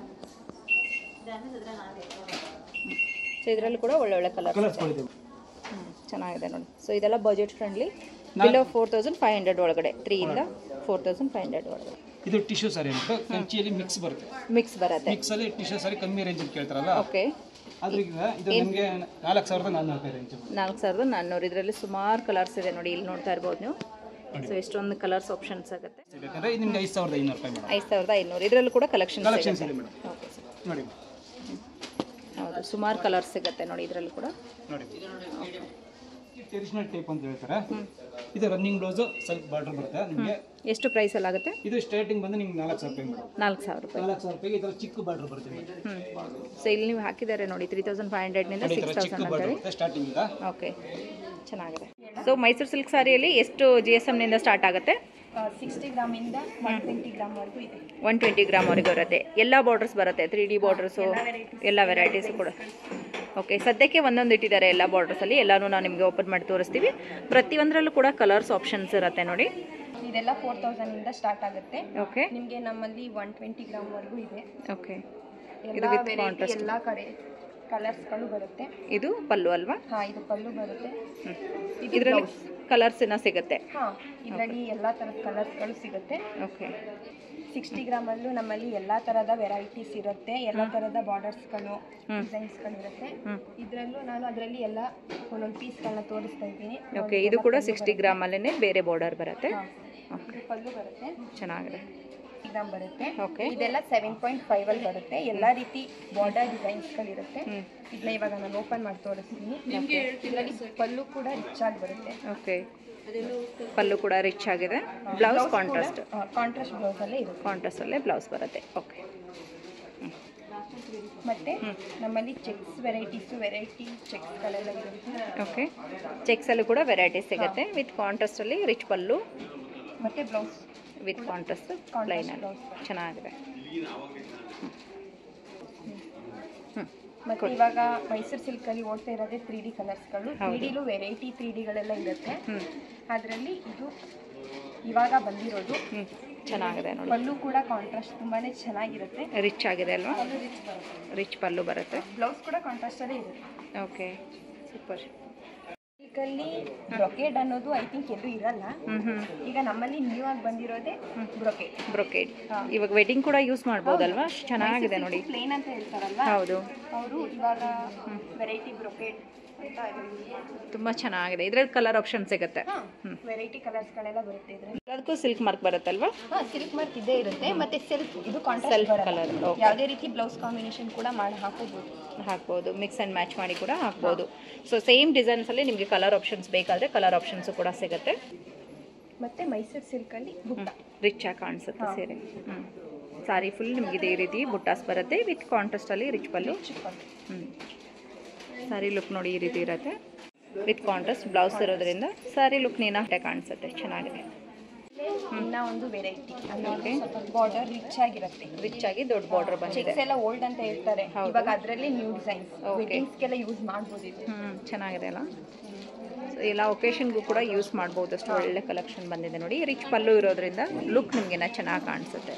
A: ಸೊ ಇದರಲ್ಲಿ ಕೂಡ ಒಳ್ಳೆ ಕಲರ್ಸ್ ಇದೆ. ಚೆನ್ನಾಗಿದೆ ನೋಡಿ. ಸೊ ಇದೆಲ್ಲ ಬಜೆಟ್ ಫ್ರೆಂಡ್ಲಿ. ಬಿಲೋ 4,500 ಒಳಗಡೆ, 3 ಇಂದ 4,500 ಒಳಗಡೆ.
B: ಇದು ಟಿಶ್ಯೂ ಸಾರಿ ಅಂತ ಕಂಚಿಯಲ್ಲಿ ಮಿಕ್ಸ್ ಬರುತ್ತೆ. ಮಿಕ್ಸ್ ಅಲ್ಲಿ ಟಿಶ್ಯೂ ಸಾರಿ ಕಮ್ಮಿ ರೇಂಜ್ ಅಂತ ಕೇಳ್ತಾರಲ್ಲ, ಓಕೆ, ಅದರಿಂದ ಇದು ನಿಮಗೆ 4,400 ರೇಂಜ್. 4,400. ಇದರಲ್ಲಿ ಸುಮಾರು ಕಲರ್ಸ್ ಇದೆ ನೋಡಿ, ಇಲ್ಲಿ ನೋಡ್ತಾ ಇರ್ಬೋದು ನೀವು. ಸೊ ಎಷ್ಟೊಂದು ಕಲರ್ಸ್ ಆಪ್ಷನ್ಸ್ ಆಗುತ್ತೆ. ಇದು ನಿಮಗೆ 5,500 ರೂಪಾಯಿ ಮೇಡಮ್.
A: 5,500. ಇದರಲ್ಲೂ ಕೂಡ ಕಲೆಕ್ಷನ್ಸ್
B: ಇದೆ ಮೇಡಮ್.
A: ಓಕೆ ಸರ್,
B: ನೋಡಿ.
A: ಹೌದು, ಸುಮಾರು ಕಲರ್ಸ್ ಸಿಗುತ್ತೆ ನೋಡಿ ಇದರಲ್ಲಿ ಕೂಡ. ನೋಡಿ,
B: ಟ್ರೆಡಿಷನಲ್ ಟೈಪ್ ಅಂತ ಹೇಳ್ತಾರೆ. ಇದು ರನ್ನಿಂಗ್ ಬ್ಲೌಸ್, ಸ್ವಲ್ಪ ಬಾರ್ಡರ್ ಬರುತ್ತೆ ನಿಮಗೆ.
A: ಎಷ್ಟು ಪ್ರೈಸ್ ಅಲ್ಲಿ ಆಗುತ್ತೆ? ಇದು
B: ಸ್ಟಾರ್ಟಿಂಗ್ ಬಂದು ನಿಮಗೆ 4,000 ರೂಪಾಯಿ ಮೇಡಮ್.
A: 4,000 ರೂಪಾಯಿ.
B: 4,000 ರೂಪಾಯಿಗೆ ಈ ಥರ ಚಿಕ್ಕ ಬಾರ್ಡರ್ ಬರುತ್ತೆ.
A: ಸೊ ಇಲ್ಲಿ ನೀವು ಹಾಕಿದ್ದಾರೆ ನೋಡಿ 3,500 ನಿಂದ 6,000 ಅಂತ ಹೇಳಿ
B: ಸ್ಟಾರ್ಟಿಂಗ್ ಇಂದ.
A: ಓಕೆ, ಚೆನ್ನಾಗಿದೆ. ಸೊ ಮೈಸೂರು ಸಿಲ್ಕ್ ಸಾರಿಯಲ್ಲಿ ಎಷ್ಟು GSM ನಿಂದ ಸ್ಟಾರ್ಟ್ ಆಗುತ್ತೆ?
C: 60 ಗ್ರಾಮಿಂದ 120 ಗ್ರಾಮ್ವರೆಗೂ ಇದೆ.
A: 120 ಗ್ರಾಮ್ವರೆಗೂ ಇರುತ್ತೆ. ಎಲ್ಲ ಬಾರ್ಡರ್ಸ್ ಬರುತ್ತೆ, 3D ಬಾರ್ಡರ್ಸು, ಎಲ್ಲ ವೆರೈಟೀಸು ಕೂಡ. ಓಕೆ, ಸದ್ಯಕ್ಕೆ ಒಂದೊಂದು ಇಟ್ಟಿದ್ದಾರೆ ಎಲ್ಲ ಬಾರ್ಡರ್ಸಲ್ಲಿ. ಎಲ್ಲನೂ ನಾವು ನಿಮಗೆ ಓಪನ್ ಮಾಡಿ ತೋರಿಸ್ತೀವಿ. ಪ್ರತಿಯೊಂದರಲ್ಲೂ ಕೂಡ ಕಲರ್ಸ್ ಆಪ್ಷನ್ಸ್ ಇರುತ್ತೆ ನೋಡಿ.
C: ಇದೆಲ್ಲ 4,000 ಇಂದ ಸ್ಟಾರ್ಟ್ ಆಗುತ್ತೆ.
A: ಓಕೆ,
C: ನಿಮಗೆ ನಮ್ಮಲ್ಲಿ 120 ಗ್ರಾಮ್ವರೆಗೂ ಇದೆ.
A: ಓಕೆ,
C: ಇದು ವಿತ್ ಕಾಂಟ್ರಾಸ್ಟ್ ಎಲ್ಲ ಕಡೆ ಕಲರ್ಸ್ಗಳು ಬರುತ್ತೆ.
A: ಇದು ಪಲ್ಲು ಅಲ್ವಾ?
C: ಹಾಂ, ಇದು ಪಲ್ಲು ಬರುತ್ತೆ.
A: ಇದರಲ್ಲಿ ಕಲರ್ಸ್ ಏನೋ ಸಿಗುತ್ತೆ.
C: ಹಾಂ, ಇದರಲ್ಲಿ ಎಲ್ಲ ಥರದ ಕಲರ್ಸ್ಗಳು ಸಿಗುತ್ತೆ.
A: ಓಕೆ,
C: 60 ಗ್ರಾಮಲ್ಲೂ ನಮ್ಮಲ್ಲಿ ಎಲ್ಲ ಥರದ ವೆರೈಟೀಸ್ ಇರುತ್ತೆ. ಎಲ್ಲ ಥರದ ಬಾರ್ಡರ್ಸ್ಗಳು, ಡಿಸೈನ್ಸ್ಗಳು ಇರುತ್ತೆ. ಇದರಲ್ಲೂ ನಾನು ಅದರಲ್ಲಿ ಎಲ್ಲ ಒಂದೊಂದು ಪೀಸ್ಗಳನ್ನ ತೋರಿಸ್ತಾ ಇದ್ದೀನಿ.
A: ಓಕೆ, ಇದು ಕೂಡ 60 ಗ್ರಾಮಲ್ಲೇ ಬೇರೆ ಬಾರ್ಡರ್ ಬರುತ್ತೆ.
C: ಓಕೆ, ಪಲ್ಲು ಬರುತ್ತೆ,
A: ಚೆನ್ನಾಗಿದೆ.
C: ಗ್ರಾಮ್ ಬರುತ್ತೆ.
A: ಓಕೆ,
C: ಇದೆಲ್ಲ 7.5 ಅಲ್ಲಿ ಬರುತ್ತೆ. ಎಲ್ಲ ರೀತಿ ಬಾರ್ಡರ್ ಡಿಸೈನ್ಸ್ಗಳಿರುತ್ತೆ. ಇದನ್ನ ಇವಾಗ ನಾನು ಓಪನ್ ಮಾಡಿ ತೋರಿಸ್ತೀನಿ. ಇದರಲ್ಲಿ ಪಲ್ಲು ಕೂಡ ರಿಚ್ ಆಗಿ ಬರುತ್ತೆ.
A: ಓಕೆ, ಪಲ್ಲು ಕೂಡ ರಿಚ್ ಆಗಿದೆ. ಬ್ಲೌಸ್ ಕಾಂಟ್ರಾಸ್ಟ್
C: ಬ್ಲೌಸಲ್ಲೇ ಇರುತ್ತೆ.
A: ಕಾಂಟ್ರಾಸ್ಟಲ್ಲೇ ಬ್ಲೌಸ್ ಬರುತ್ತೆ. ಓಕೆ,
C: ಮತ್ತೆ ನಮ್ಮಲ್ಲಿ ಚೆಕ್ಸ್ ವೆರೈಟಿ ಚೆಕ್ಸ್ಗಳೆಲ್ಲ ಇರುತ್ತೆ.
A: ಓಕೆ, ಚೆಕ್ಸಲ್ಲೂ ಕೂಡ ವೆರೈಟೀಸ್ ಸಿಗುತ್ತೆ. ವಿತ್ ಕಾಂಟ್ರಾಸ್ಟಲ್ಲಿ ರಿಚ್ ಪಲ್ಲು
C: ಮತ್ತೆ ಬ್ಲೌಸ್
A: ವಿತ್ ಕಾಂಟ್ರಾಸ್ಟ್ ಪ್ಲೈನಲ್ಲಿ ಚೆನ್ನಾಗಿದೆ.
C: ಮತ್ತು ಇವಾಗ ಮೈಸೂರು ಸಿಲ್ಕಲ್ಲಿ ಓಡ್ತಾ ಇರೋದೇ 3D ಕಲರ್ಸ್ಗಳು. 3Dಲೂ ವೆರೈಟಿ 3Dಗಳೆಲ್ಲ ಇರುತ್ತೆ. ಅದರಲ್ಲಿ ಇದು ಇವಾಗ ಬಂದಿರೋದು
A: ಚೆನ್ನಾಗಿದೆ ನೋಡಿ.
C: ಪಲ್ಲು ಕೂಡ ಕಾಂಟ್ರಾಸ್ಟ್ ತುಂಬಾ ಚೆನ್ನಾಗಿರುತ್ತೆ.
A: ರಿಚ್ ಆಗಿದೆ ಅಲ್ವಾ? ರಿಚ್ ಪಲ್ಲು ಬರುತ್ತೆ.
C: ಬ್ಲೌಸ್ ಕೂಡ ಕಾಂಟ್ರಾಸ್ಟಲ್ಲೇ ಇರುತ್ತೆ.
A: Okay, super.
C: ಸಿಲ್ಕಲ್ಲಿ ಬ್ರೊಕೇಡ್ ಅನ್ನೋದು ಐ ಥಿಂಕ್ ಎಲ್ಲೂ ಇರಲ್ಲ. ಈಗ ನಮ್ಮಲ್ಲಿ ನ್ಯೂ ಆಗಿ ಬಂದಿರೋದೇ ಬ್ರೊಕೇಡ್.
A: ಇವಾಗ ವೆಡ್ಡಿಂಗ್ ಕೂಡ ಯೂಸ್ ಮಾಡ್ಬೋದಲ್ವಾ? ಚೆನ್ನಾಗಿದೆ ನೋಡಿ.
C: ಪ್ಲೇನ್ ಅಂತ ಹೇಳ್ತಾರಲ್ವಾ,
A: ಹೌದು,
C: ಅವರು ಇವಾಗ ವೆರೈಟಿ ಬ್ರೊಕೇಡ್ ಅಂತ
A: ತುಂಬ ಚೆನ್ನಾಗಿದೆ. ಇದ್ರಲ್ಲಿ ಕಲರ್ ಆಪ್ಷನ್ ಸಿಗುತ್ತೆ.
C: ವೆರೈಟಿ ಕಲರ್ಸ್ಗಳೆಲ್ಲ ಬರುತ್ತೆ ಇದ್ರಲ್ಲಿ.
A: ಅದಕ್ಕೂ ಸಿಲ್ಕ್ ಮಾರ್ಕ್ ಬರುತ್ತಲ್ವಾ?
C: ಸಿಲ್ಕ್ ಮಾರ್ಕ್ ಇದ್ದೇ ಇರುತ್ತೆ. ಮತ್ತೆ ಇದು ಕಾಂಟ್ರಾಸ್ಟ್
A: ಕಲರ್.
C: ಯಾವುದೇ ರೀತಿ ಬ್ಲೌಸ್ ಕಾಂಬಿನೇಷನ್ ಕೂಡ ಮಾಡಿ
A: ಹಾಕ್ಬೋದು. ಮಿಕ್ಸ್ ಆ್ಯಂಡ್ ಮ್ಯಾಚ್ ಮಾಡಿ ಕೂಡ ಹಾಕ್ಬೋದು. ಸೊ ಸೇಮ್ ಡಿಸೈನ್ಸಲ್ಲಿ ನಿಮಗೆ ಕಲರ್ ಆಪ್ಷನ್ಸ್ ಬೇಕಾದರೆ ಕಲರ್ ಆಪ್ಷನ್ಸು ಕೂಡ ಸಿಗುತ್ತೆ.
C: ಮತ್ತು ಮೈಸೂರು ಸಿಲ್ಕಲ್ಲಿ
A: ರಿಚ್ ಆಗಿ ಕಾಣಿಸುತ್ತೆ ಸೀರೆ. ಸಾರಿ ಫುಲ್ ನಿಮಗೆ ಇದೇ ರೀತಿ ಬುಟ್ಟಾಸ್ ಬರುತ್ತೆ ವಿತ್ ಕಾಂಟ್ರಾಸ್ಟಲ್ಲಿ ರಿಚ್ ಪಲ್ಲು. ಸಾರಿ ಲುಕ್ ನೋಡಿ ಈ ರೀತಿ ಇರುತ್ತೆ ವಿತ್ ಕಾಂಟ್ರಾಸ್ಟ್ ಬ್ಲೌಸ್ ಇರೋದ್ರಿಂದ ಸಾರಿ ಲುಕ್ ನೀನಾಟೆ ಕಾಣಿಸುತ್ತೆ. ಚೆನ್ನಾಗಿದೆ.
C: ಇನ್ನ ಒಂದು ವೆರೈಟಿ ಬಾರ್ಡರ್ ರಿಚ್ ಆಗಿರುತ್ತೆ.
A: ರಿಚ್ ಆಗಿ ದೊಡ್ಡ ಬಾರ್ಡರ್ ಬಂದಿದೆ.
C: ಚೆಕ್ಸ್ ಎಲ್ಲ ಓಲ್ಡ್ ಅಂತ ಹೇಳ್ತಾರೆ, ಇವಾಗ ಅದರಲ್ಲಿ ನ್ಯೂ ಡಿಸೈನ್ಸ್ ವೆಡ್ಡಿಂಗ್ಸ್ಗೆಲ್ಲ ಯೂಸ್ ಮಾಡ್ಬೋದು. ಇದು
A: ಚೆನ್ನಾಗಿದೆ ಅಲ್ಲ? ಎಲ್ಲ ಒಕೇಶನ್ಗೂ ಕೂಡ ಯೂಸ್ ಮಾಡ್ಬೋದು. ಅಷ್ಟು ಒಳ್ಳೆ ಕಲೆಕ್ಷನ್ ಬಂದಿದೆ ನೋಡಿ. ರಿಚ್ ಪಲ್ಲು ಇರೋದ್ರಿಂದ ಲುಕ್ ನಿಮಗೆಲ್ಲ ಚೆನ್ನಾಗಿ ಕಾಣಿಸುತ್ತೆ.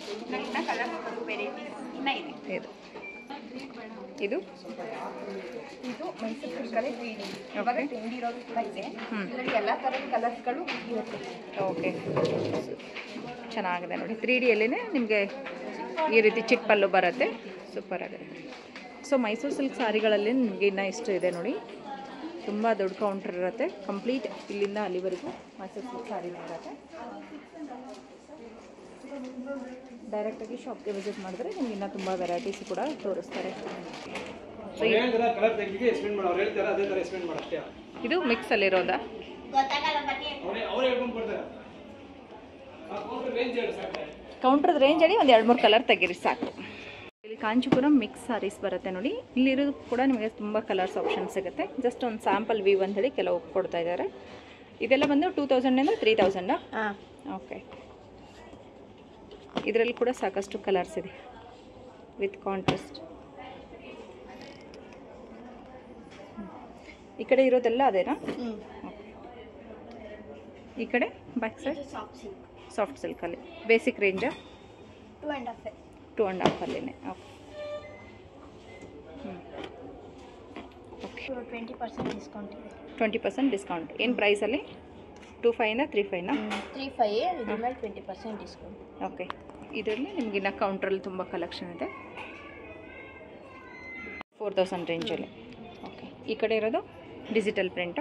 A: ಇದು
C: ಇದು ಮೈಸೂರು ಸಿಲ್ಕಲ್ಲೇ 3D ಇವಾಗ ಟ್ರೆಂಡ್ ಇರೋದು ಕೂಡ ಇದೆ. ಇದರಲ್ಲಿ ಎಲ್ಲ ಥರದ ಕಲರ್ಸ್ಗಳು ಇರುತ್ತೆ.
A: ಓಕೆ, ಚೆನ್ನಾಗಿದೆ ನೋಡಿ. 3Dಯಲ್ಲೇ ನಿಮಗೆ ಈ ರೀತಿ ಚಿಕ್ಕ ಪಲ್ಲು ಬರುತ್ತೆ. ಸೂಪರ್ ಆಗಿದೆ. ಸೊ ಮೈಸೂರು ಸಿಲ್ಕ್ ಸಾರಿಗಳಲ್ಲಿ ನಿಮಗೆ ಇನ್ನೂ ಇಷ್ಟು ಇದೆ ನೋಡಿ. ತುಂಬ ದೊಡ್ಡ ಕೌಂಟರ್ ಇರುತ್ತೆ. ಕಂಪ್ಲೀಟ್ ಇಲ್ಲಿಂದ ಅಲ್ಲಿವರೆಗೂ ಮೈಸೂರು ಸಿಲ್ಕ್ ಸಾರಿನೇ ಇರುತ್ತೆ. ಡೈರೆಕ್ಟಾಗಿ ಶಾಪ್ಗೆ ವಿಸಿಟ್ ಮಾಡಿದ್ರೆ ನಿಮ್ಗೆ ಇನ್ನೂ ತುಂಬ ವೆರೈಟೀಸ್ ಕೂಡ ತೋರಿಸ್ತಾರೆ. ಇದು ಮಿಕ್ಸಲ್ಲಿರೋದಾ? ಕೌಂಟ್ರದ ರೇಂಜ್ ಹೇಳಿ ಒಂದು 2-3 ಕಲರ್ ತೆಗೀರಿ ಸಾಕು. ಇಲ್ಲಿ ಕಾಂಚೀಪುರಂ ಮಿಕ್ಸ್ ಸಾರೀಸ್ ಬರುತ್ತೆ ನೋಡಿ. ಇಲ್ಲಿರೋದು ಕೂಡ ನಿಮಗೆ ತುಂಬ ಕಲರ್ಸ್ ಆಪ್ಷನ್ ಸಿಗುತ್ತೆ. ಜಸ್ಟ್ ಒಂದು ಸ್ಯಾಂಪಲ್ ವ್ಯೂ ಅಂತೇಳಿ ಕೆಲವು ಕೊಡ್ತಾ ಇದ್ದಾರೆ. ಇದೆಲ್ಲ ಬಂದು 2000ಇಂದ 3000. ಓಕೆ, ಇದರಲ್ಲಿ ಕೂಡ ಸಾಕಷ್ಟು ಕಲರ್ಸ್ ಇದೆ ವಿತ್ ಕಾಂಟ್ರಾಸ್ಟ್. ಈ ಕಡೆ ಇರೋದೆಲ್ಲ ಅದೇನಾ? ಈ ಕಡೆ ಬ್ಯಾಕ್ ಸೈಡ್ ಸಾಫ್ಟ್ ಸಿಲ್ಕಲ್ಲಿ ಬೇಸಿಕ್ ರೇಂಜಾ? 2.5 ಅಲ್ಲಿನೇ. ಓಕೆ,
C: 20% ಡಿಸ್ಕೌಂಟ್ ಇದೆ.
A: 20% ಡಿಸ್ಕೌಂಟ್. ಏನು ಪ್ರೈಸಲ್ಲಿ? 25ಇಂದ 35ನಾ?
C: 35 ಇದ್ರ ಮೇಲೆ 20% ಡಿಸ್ಕೌಂಟ್.
A: ಓಕೆ, ಇದರಲ್ಲಿ ನಿಮಗಿನ್ನ ಕೌಂಟ್ರಲ್ಲಿ ತುಂಬ ಕಲೆಕ್ಷನ್ ಇದೆ. 4000 ರೇಂಜಲ್ಲಿ. ಓಕೆ, ಈ ಕಡೆ ಇರೋದು ಡಿಜಿಟಲ್ ಪ್ರಿಂಟು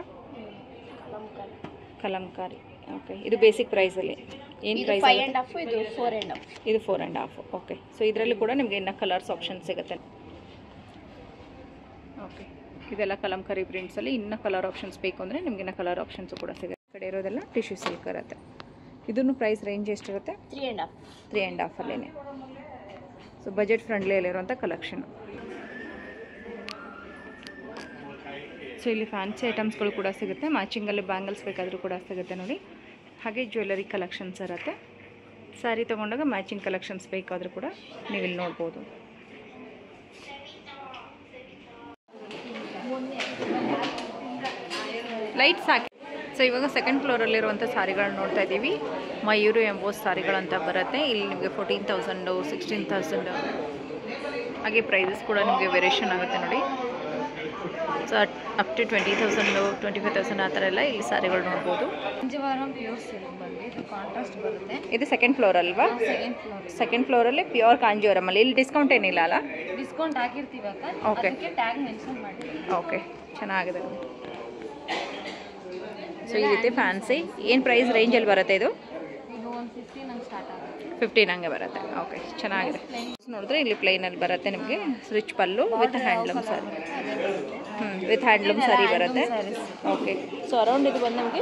A: ಕಲಂಕಾರಿ. ಓಕೆ, ಇದು ಬೇಸಿಕ್ ಪ್ರೈಸಲ್ಲಿ ಏನು ಪ್ರೈಸ್?
C: 5.5. ಇದು 4.5.
A: ಇದು 4.5. ಓಕೆ, ಸೊ ಇದರಲ್ಲಿ ಕೂಡ ನಿಮಗೆ ಇನ್ನೂ ಕಲರ್ಸ್ ಆಪ್ಷನ್ ಸಿಗುತ್ತೆ. ಓಕೆ, ಇದೆಲ್ಲ ಕಲಂಕಾರಿ ಪ್ರಿಂಟ್ಸಲ್ಲಿ ಇನ್ನೂ ಕಲರ್ ಆಪ್ಷನ್ಸ್ ಬೇಕು ಅಂದರೆ ನಿಮ್ಗೆ ಇನ್ನೂ ಕಲರ್ ಆಪ್ಷನ್ಸು ಕೂಡ ಸಿಗುತ್ತೆ. ಈ ಕಡೆ ಇರೋದೆಲ್ಲ ಟಿಶ್ಯೂ ಸಿಲ್ಕ್ ಇರುತ್ತೆ. ಇದನ್ನು ಪ್ರೈಸ್ ರೇಂಜ್ ಎಷ್ಟಿರುತ್ತೆ? 3.5 ಅಲ್ಲೇ. ಸೊ ಬಜೆಟ್ ಫ್ರೆಂಡ್ಲಿಯಲ್ಲಿರುವಂಥ ಕಲೆಕ್ಷನ್. ಸೊ ಇಲ್ಲಿ ಫ್ಯಾನ್ಸಿ ಐಟಮ್ಸ್ಗಳು ಕೂಡ ಸಿಗುತ್ತೆ. ಮ್ಯಾಚಿಂಗಲ್ಲಿ ಬ್ಯಾಂಗಲ್ಸ್ ಬೇಕಾದರೂ ಕೂಡ ಸಿಗುತ್ತೆ ನೋಡಿ. ಹಾಗೆ ಜ್ಯುವೆಲರಿ ಕಲೆಕ್ಷನ್ಸ್ ಇರುತ್ತೆ. ಸ್ಯಾರಿ ತೊಗೊಂಡಾಗ ಮ್ಯಾಚಿಂಗ್ ಕಲೆಕ್ಷನ್ಸ್ ಬೇಕಾದರೂ ಕೂಡ ನೀವು ಇಲ್ಲಿ ನೋಡ್ಬೋದು. ಲೈಟ್ಸ್ ಹಾಕಿ. ಸೊ ಇವಾಗ ಸೆಕೆಂಡ್ ಫ್ಲೋರಲ್ಲಿರುವಂಥ ಸಾರಿಗಳನ್ನ ನೋಡ್ತಾ ಇದ್ದೀವಿ. ಮಯೂರು ಎಂಬೋಸ್ ಸಾರಿಗಳಂತ ಬರುತ್ತೆ. ಇಲ್ಲಿ ನಿಮಗೆ 14,000, 16,000 ಹಾಗೆ ಪ್ರೈಸಸ್ ಕೂಡ ನಿಮಗೆ ವೇರಿಯೇಷನ್ ಆಗುತ್ತೆ ನೋಡಿ. ಸೊ ಅಪ್ ಟು 20,000, 25,000 ಆ ಥರ ಎಲ್ಲ ಇಲ್ಲಿ ಸಾರಿಗಳು ನೋಡ್ಬೋದು.
C: ಕಾಂಜೀವರಂ ಪ್ಯೂರ್ ಸಿಲ್ಕ್ ಬಂದು ಇದು ಕಾಂಟ್ರಾಸ್ಟ್ ಬರುತ್ತೆ.
A: ಇದು ಸೆಕೆಂಡ್ ಫ್ಲೋರ್ ಅಲ್ವಾ? ಸೆಕೆಂಡ್ ಫ್ಲೋರಲ್ಲಿ ಪ್ಯೂರ್ ಕಾಂಜೀವರಮಲ್ಲಿ. ಇಲ್ಲಿ ಡಿಸ್ಕೌಂಟ್ ಏನಿಲ್ಲ ಅಲ್ಲ?
C: ಡಿಸ್ಕೌಂಟ್ ಆಗಿರ್ತೀವಿ.
A: ಓಕೆ,
C: ಟ್ಯಾಗ್ ಮೆನ್ಷನ್ ಮಾಡಿ.
A: ಓಕೆ, ಚೆನ್ನಾಗಿದೆ. ಸೊ ಈ ರೀತಿ ಫ್ಯಾನ್ಸಿ ಏನು ಪ್ರೈಸ್ ರೇಂಜಲ್ಲಿ ಬರುತ್ತೆ ಇದು?
C: ಇದು 150 ನಂಗೆ ಸ್ಟಾರ್ಟ್ ಆಗುತ್ತೆ.
A: 15 ಹಂಗೆ ಬರುತ್ತೆ. ಓಕೆ, ಚೆನ್ನಾಗಿದೆ. ನೋಡಿದ್ರೆ ಇಲ್ಲಿ ಪ್ಲೈನಲ್ಲಿ ಬರುತ್ತೆ ನಿಮಗೆ rich pallu with handloom sari. With handloom sari ಬರುತ್ತೆ. ಓಕೆ, ಸೊ ಅರೌಂಡ್ ಇದು ಬಂದು ನಮಗೆ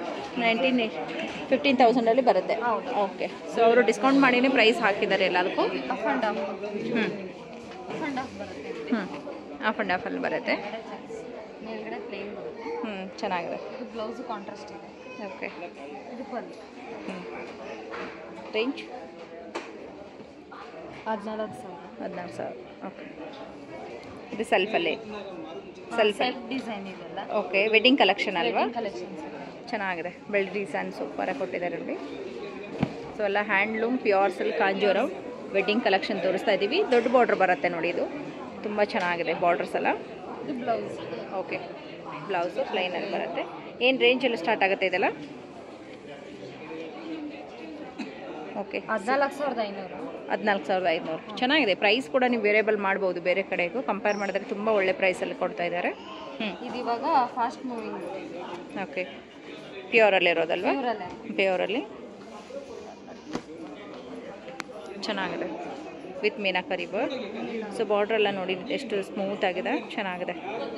A: 15,000ಅಲ್ಲಿ ಬರುತ್ತೆ. ಓಕೆ, ಸೊ ಅವರು ಡಿಸ್ಕೌಂಟ್ ಮಾಡಿನೇ ಪ್ರೈಸ್ ಹಾಕಿದ್ದಾರೆ ಎಲ್ಲದಕ್ಕೂ.
C: ಆಫ್ ಆ್ಯಂಡ್ ಆಫ್ ಬರುತ್ತೆ.
A: ಆಫ್ ಆ್ಯಂಡ್ ಆಫಲ್ಲಿ ಬರುತ್ತೆ.
C: ಮೇಲ್ಗಡೆ ಪ್ಲೇನ್ ಬರುತ್ತೆ.
A: ಚೆನ್ನಾಗಿದೆ.
C: ಇದು ಬ್ಲೌಸು ಕಾಂಟ್ರಾಸ್ಟ್ ಇದೆ.
A: ಓಕೆ,
C: ಇದು ಪಲ್ಲು.
A: ರೇಂಜ್
C: 14,000.
A: ಓಕೆ, ಇದು ಸೆಲ್ಫಲ್ಲಿ ಸೆಲ್ಫ್
C: ಡಿಸೈನ್ ಇದೆಲ್ಲ.
A: ಓಕೆ, ವೆಡ್ಡಿಂಗ್ ಕಲೆಕ್ಷನ್ ಅಲ್ವಾ?
C: ಕಲೆಕ್ಷನ್ಸ್
A: ಚೆನ್ನಾಗಿದೆ, ಬೆಳ್ಳಿ ಡಿಸೈನ್ ಸೂಪರಾಗಿ ಕೊಟ್ಟಿದ್ದಾರೆ ನೋಡಿ. ಸೊ ಎಲ್ಲ handloom pure silk Kanjeevaram wedding collection ತೋರಿಸ್ತಾ ಇದ್ದೀವಿ. ದೊಡ್ಡ ಬಾರ್ಡ್ರ್ ಬರುತ್ತೆ ನೋಡಿ, ಇದು ತುಂಬ ಚೆನ್ನಾಗಿದೆ ಬಾರ್ಡ್ರಸ್ ಎಲ್ಲ.
C: ಇದು ಬ್ಲೌಸ್.
A: ಓಕೆ, ಬ್ಲೌಸು ಪ್ಲೈನಲ್ಲಿ ಬರುತ್ತೆ. ಏನು ರೇಂಜಲ್ಲಿ ಸ್ಟಾರ್ಟ್ ಆಗುತ್ತೆ ಇದೆಲ್ಲ? ಓಕೆ,
C: 14,500.
A: 14,500. ಚೆನ್ನಾಗಿದೆ. ಪ್ರೈಸ್ ಕೂಡ ನೀವು ವೇರಿಯಬಲ್ ಮಾಡ್ಬೋದು, ಬೇರೆ ಕಡೆಗೂ ಕಂಪೇರ್ ಮಾಡಿದ್ರೆ ತುಂಬ ಒಳ್ಳೆ ಪ್ರೈಸಲ್ಲಿ ಕೊಡ್ತಾ ಇದ್ದಾರೆ.
C: ಇದು ಇವಾಗ ಫಾಸ್ಟ್ ಮೂವಿಂಗ್.
A: ಓಕೆ, ಪ್ಯೂರಲ್ಲಿ ಇರೋದಲ್ವಾ? ಪ್ಯೂರಲ್ಲಿ ಚೆನ್ನಾಗಿದೆ with meenakari work. So border ಎಲ್ಲ ನೋಡಿ ಎಷ್ಟು ಸ್ಮೂತ್ ಆಗಿದೆ, ಚೆನ್ನಾಗಿದೆ.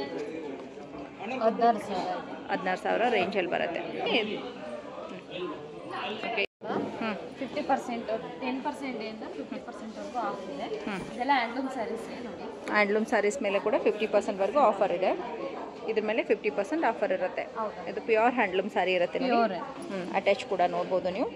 A: 16,000 ರೇಂಜಲ್ಲಿ ಬರುತ್ತೆ. ಓಕೆ,
C: 50%, 10%ಇಂದ 50%ವರೆಗೂ ಆಫ್ ಇದೆ. ಇದೆಲ್ಲ ಹ್ಯಾಂಡ್ಲೂಮ್ ಸ್ಯಾರೀಸ್ ನೋಡಿ.
A: ಹ್ಯಾಂಡ್ಲೂಮ್ ಸ್ಯಾರೀಸ್ ಮೇಲೆ ಕೂಡ 50%ವರೆಗೂ ಆಫರ್ ಇದೆ. ಇದ್ರ ಮೇಲೆ 50% ಆಫರ್ ಇರುತ್ತೆ. ಇದು ಪ್ಯೂರ್ ಹ್ಯಾಂಡ್ಲೂಮ್ ಸ್ಯಾರಿ ಇರುತ್ತೆ ನೋಡಿ. ಅಟ್ಯಾಚ್ ಕೂಡ ನೋಡ್ಬೋದು ನೀವು.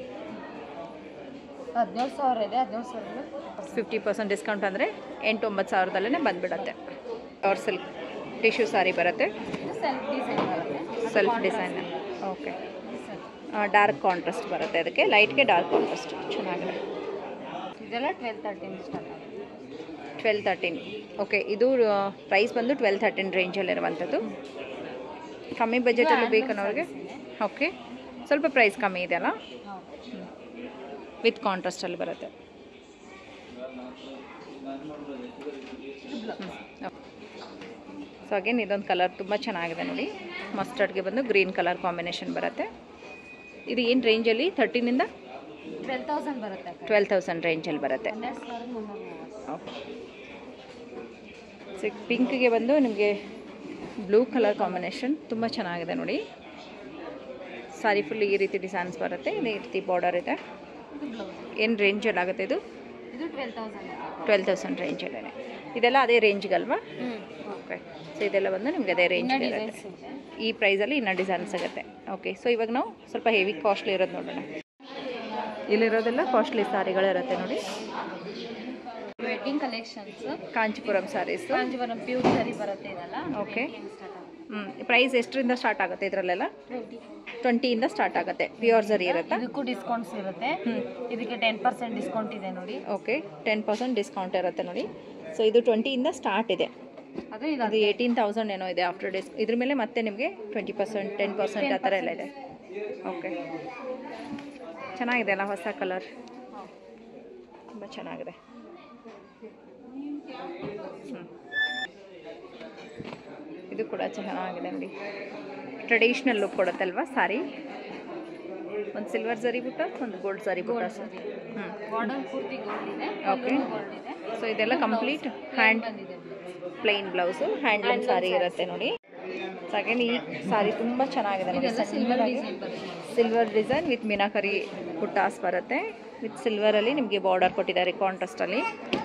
C: 17,000 ಇದೆ. 17,000
A: 50% ಡಿಸ್ಕೌಂಟ್ ಅಂದರೆ 8,000-9,000ದಲ್ಲೇ ಬಂದುಬಿಡುತ್ತೆ. ಪ್ಯೂರ್ ಸಿಲ್ಕ್ ಟಿಶ್ಯೂ ಸ್ಯಾರಿ ಬರುತ್ತೆ.
C: ಸೆಲ್ಫ್ ಡಿಸೈನ್ ಬರುತ್ತೆ.
A: Self design. Okay, dark contrast ಬರುತ್ತೆ, ಅದಕ್ಕೆ ಲೈಟ್ಗೆ ಡಾರ್ಕ್ ಕಾಂಟ್ರಾಸ್ಟ್. ಚೆನ್ನಾಗಿದೆ.
C: ಇದೆಲ್ಲ 12-13 ಸ್ಟಾರ್ಟ್ ಆಗುತ್ತೆ.
A: 12-13. ಓಕೆ, ಇದು ಪ್ರೈಸ್ ಬಂದು 12-13 ರೇಂಜಲ್ಲಿರುವಂಥದ್ದು. ಕಮ್ಮಿ ಬಜೆಟಲ್ಲಿ ಬೇಕನ್ನೋರಿಗೆ ಓಕೆ, ಸ್ವಲ್ಪ ಪ್ರೈಸ್ ಕಮ್ಮಿ ಇದೆಯಲ್ಲ, ವಿತ್ ಕಾಂಟ್ರಾಸ್ಟಲ್ಲಿ ಬರುತ್ತೆ. ಸೊ ಅಗೇನ್ ಇದೊಂದು ಕಲರ್ ತುಂಬ ಚೆನ್ನಾಗಿದೆ ನೋಡಿ. ಮಸ್ಟರ್ಡ್ಗೆ ಬಂದು ಗ್ರೀನ್ ಕಲರ್ ಕಾಂಬಿನೇಷನ್ ಬರುತ್ತೆ. ಇದು ಏನು ರೇಂಜಲ್ಲಿ? 13ಇಂದ
C: 12,000 ಬರುತ್ತೆ.
A: 12,000 ರೇಂಜಲ್ಲಿ ಬರುತ್ತೆ.
C: 12,300.
A: ಓಕೆ, ಸೊ ಪಿಂಕ್ಗೆ ಬಂದು ನಿಮಗೆ ಬ್ಲೂ ಕಲರ್ ಕಾಂಬಿನೇಷನ್ ತುಂಬ ಚೆನ್ನಾಗಿದೆ ನೋಡಿ. ಸಾರಿ ಫುಲ್ ಈ ರೀತಿ ಡಿಸೈನ್ಸ್ ಬರುತ್ತೆ, ಇದೇ ರೀತಿ ಬಾರ್ಡರ್ ಇದೆ. ಏನು ರೇಂಜಲ್ಲಿ ಆಗುತ್ತೆ ಇದು?
C: ಇದು 12,000.
A: 12,000 ರೇಂಜಲ್ಲೇ. ಇದೆಲ್ಲ ಅದೇ ರೇಂಜ್ಗಲ್ವಾ? ಓಕೆ, ಸೊ ಇದೆಲ್ಲ ಬಂದು ನಿಮಗೆ ಅದೇ ರೇಂಜ್ ಇರುತ್ತೆ. ಈ ಪ್ರೈಸಲ್ಲಿ ಇನ್ನೂ ಡಿಸೈನ್ ಸಿಗುತ್ತೆ. ಓಕೆ, ಸೊ ಇವಾಗ ನಾವು ಸ್ವಲ್ಪ ಹೆವಿ ಕಾಸ್ಟ್ಲಿ ಇರೋದು ನೋಡೋಣ. ಇಲ್ಲಿರೋದೆಲ್ಲ ಕಾಸ್ಟ್ಲಿ ಸಾರಿಗಳಿರುತ್ತೆ ನೋಡಿ.
C: Wedding collections,
A: Kanchipuram saris,
C: Kanjeevaram pure sari ಬರುತ್ತೆ ಇದೆಲ್ಲ.
A: ಓಕೆ, ಪ್ರೈಸ್ ಎಷ್ಟರಿಂದ ಸ್ಟಾರ್ಟ್ ಆಗುತ್ತೆ ಇದರಲ್ಲೆಲ್ಲ? 20ಇಂದ ಸ್ಟಾರ್ಟ್ ಆಗುತ್ತೆ. ಪ್ಯೂರ್ ಸರಿ ಇರುತ್ತೆ.
C: ಇದಕ್ಕೂ ಡಿಸ್ಕೌಂಟ್ಸ್ ಇರುತ್ತೆ. ಇದಕ್ಕೆ 10% ಡಿಸ್ಕೌಂಟ್ ಇದೆ ನೋಡಿ.
A: ಓಕೆ, 10% ಡಿಸ್ಕೌಂಟ್ ಇರುತ್ತೆ ನೋಡಿ. ಸೊ ಇದು 20ಇಂದ ಸ್ಟಾರ್ಟ್ ಇದೆ. ಅದು 18,000 ಏನೋ ಇದೆ ಆಫ್ಟರ್ ಇದ್ರ ಮೇಲೆ ಮತ್ತೆ ನಿಮಗೆ 20%, 10% ಆ ಥರ ಎಲ್ಲ ಇದೆ. ಓಕೆ, ಚೆನ್ನಾಗಿದೆ ಅಲ್ಲ, ಹೊಸ ಕಲರ್ ತುಂಬ ಚೆನ್ನಾಗಿದೆ. ಇದು ಕೂಡ ಚೆನ್ನಾಗಿದೆ ನೋಡಿ. ಟ್ರೆಡಿಷ್ನಲ್ ಲುಕ್ ಕೊಡುತ್ತಲ್ವ ಸಾರಿ. ಒಂದು ಸಿಲ್ವರ್ ಜರಿ ಬುಟ್ಟ, ಒಂದು ಗೋಲ್ಡ್ ಜರಿ ಬುಟ್ಟ. ಓಕೆ, ಸೊ ಇದೆಲ್ಲ complete hand plain blouse, handloom sari ಇರುತ್ತೆ ನೋಡಿ. ಸೆಕೆಂಡ್ ಈ ಸಾರಿ ತುಂಬ ಚೆನ್ನಾಗಿದೆ ನೋಡಿ. ಸಿಲ್ವರ್ ಡಿಸೈನ್ ವಿತ್ ಮೀನಾಕರಿ ಬುಟ್ಟಾಸ್ ಬರುತ್ತೆ. ವಿತ್ ಸಿಲ್ವರಲ್ಲಿ ನಿಮಗೆ ಬಾರ್ಡರ್ ಕೊಟ್ಟಿದ್ದಾರೆ ಕಾಂಟ್ರಾಸ್ಟಲ್ಲಿ.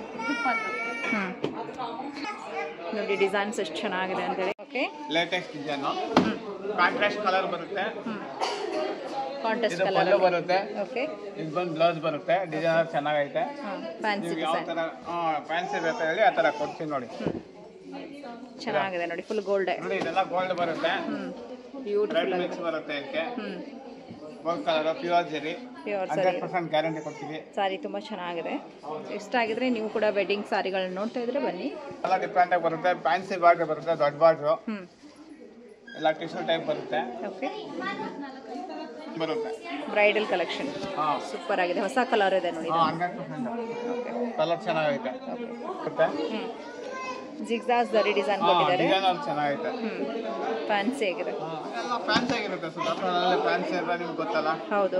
A: ನೋಡಿ ಡಿಸೈನ್ಸ್ ಎಷ್ಟು ಚೆನ್ನಾಗಿದೆ ಅಂತೇಳಿ. Okay,
B: latest design, contrast colour ಬರುತ್ತೆ.
A: ಕಾಂಟ್ರಾಸ್ಟ್ ಕಲರ್
B: ಬರುತ್ತೆ.
A: ಓಕೆ,
B: ಇದು ಬಂದು ಬ್ಲೌಸ್ ಬರುತ್ತೆ. ಡಿಸೈನ್ ಚೆನ್ನಾಗೈತೆ.
A: ಫ್ಯಾನ್ಸಿ
B: ಯಾವ
A: ಡಿಸೈನ್
B: ಥರ ಫ್ಯಾನ್ಸಿ ಬೇಕು ಹೇಳಿ ಆ ಥರ ಕೊಡ್ತೀನಿ ನೋಡಿ.
A: ಚೆನ್ನಾಗಿದೆ ನೋಡಿ, ಫುಲ್ ಗೋಲ್ಡ್
B: ನೋಡಿ. ಇದೆಲ್ಲ ಗೋಲ್ಡ್ ಬರುತ್ತೆ.
A: ಬ್ಯೂಟಿಫುಲ್ ಆಗಿದೆ.
B: ಮಿಕ್ಸ್ ಬರುತ್ತೆ ಇದಕ್ಕೆ. Gold colour pure zari,
A: pure sari
B: 100% guarantee ಕೊಡ್ತೀವಿ.
A: ಸಾರಿ ತುಂಬ ಚೆನ್ನಾಗಿದೆ. ಇಷ್ಟ ಆಗಿದ್ರೆ ನೀವು ಕೂಡ ವೆಡ್ಡಿಂಗ್ ಸಾರಿಗಳನ್ನ ನೋಡ್ತಾ ಇದ್ರೆ ಬನ್ನಿ.
B: ಎಲ್ಲ ಡಿಫ್ರೆಂಟ್ ಆಗಿ ಬರುತ್ತೆ. ಫ್ಯಾನ್ಸಿ ಬಾರ್ಡ್ರ್ ಬರುತ್ತೆ, ದೊಡ್ಡ ಬಾರ್ಡ್ರು. ಎಲ್ಲ ಟಿಶ್ಯೂ ಟೈಪ್ ಬರುತ್ತೆ.
A: ಓಕೆ,
B: ಬರುತ್ತೆ.
A: ಬ್ರೈಡಲ್ ಕಲೆಕ್ಷನ್
B: ಹಾಂ,
A: ಸೂಪರ್ ಆಗಿದೆ. ಹೊಸ ಕಲರ್ ಇದೆ ನೋಡಿ.
B: 100% ಕಲರ್ ಚೆನ್ನಾಗೈತೆ. ಬರುತ್ತೆ.
A: ಜಿಗ್ಜಾಗ್ ಜರಿ ಡಿಸೈನ್ ಕೊಟ್ಟಿದ್ದಾರೆ.
B: ಡಿಸೈನ್ ಚೆನ್ನಾಗೈತೆ.
A: ಫ್ಯಾನ್ಸಿ ಆಗಿದೆ.
B: ಎಲ್ಲ ಫ್ಯಾನ್ಸಿ ಆಗಿರುತ್ತೆ. ಸುಧಾಕರ್ನಲ್ಲಿ ಫ್ಯಾನ್ಸಿ ಅಂದ್ರೆ ನಿಮ್ಗೆ ಗೊತ್ತಲ್ಲ.
A: ಹೌದು.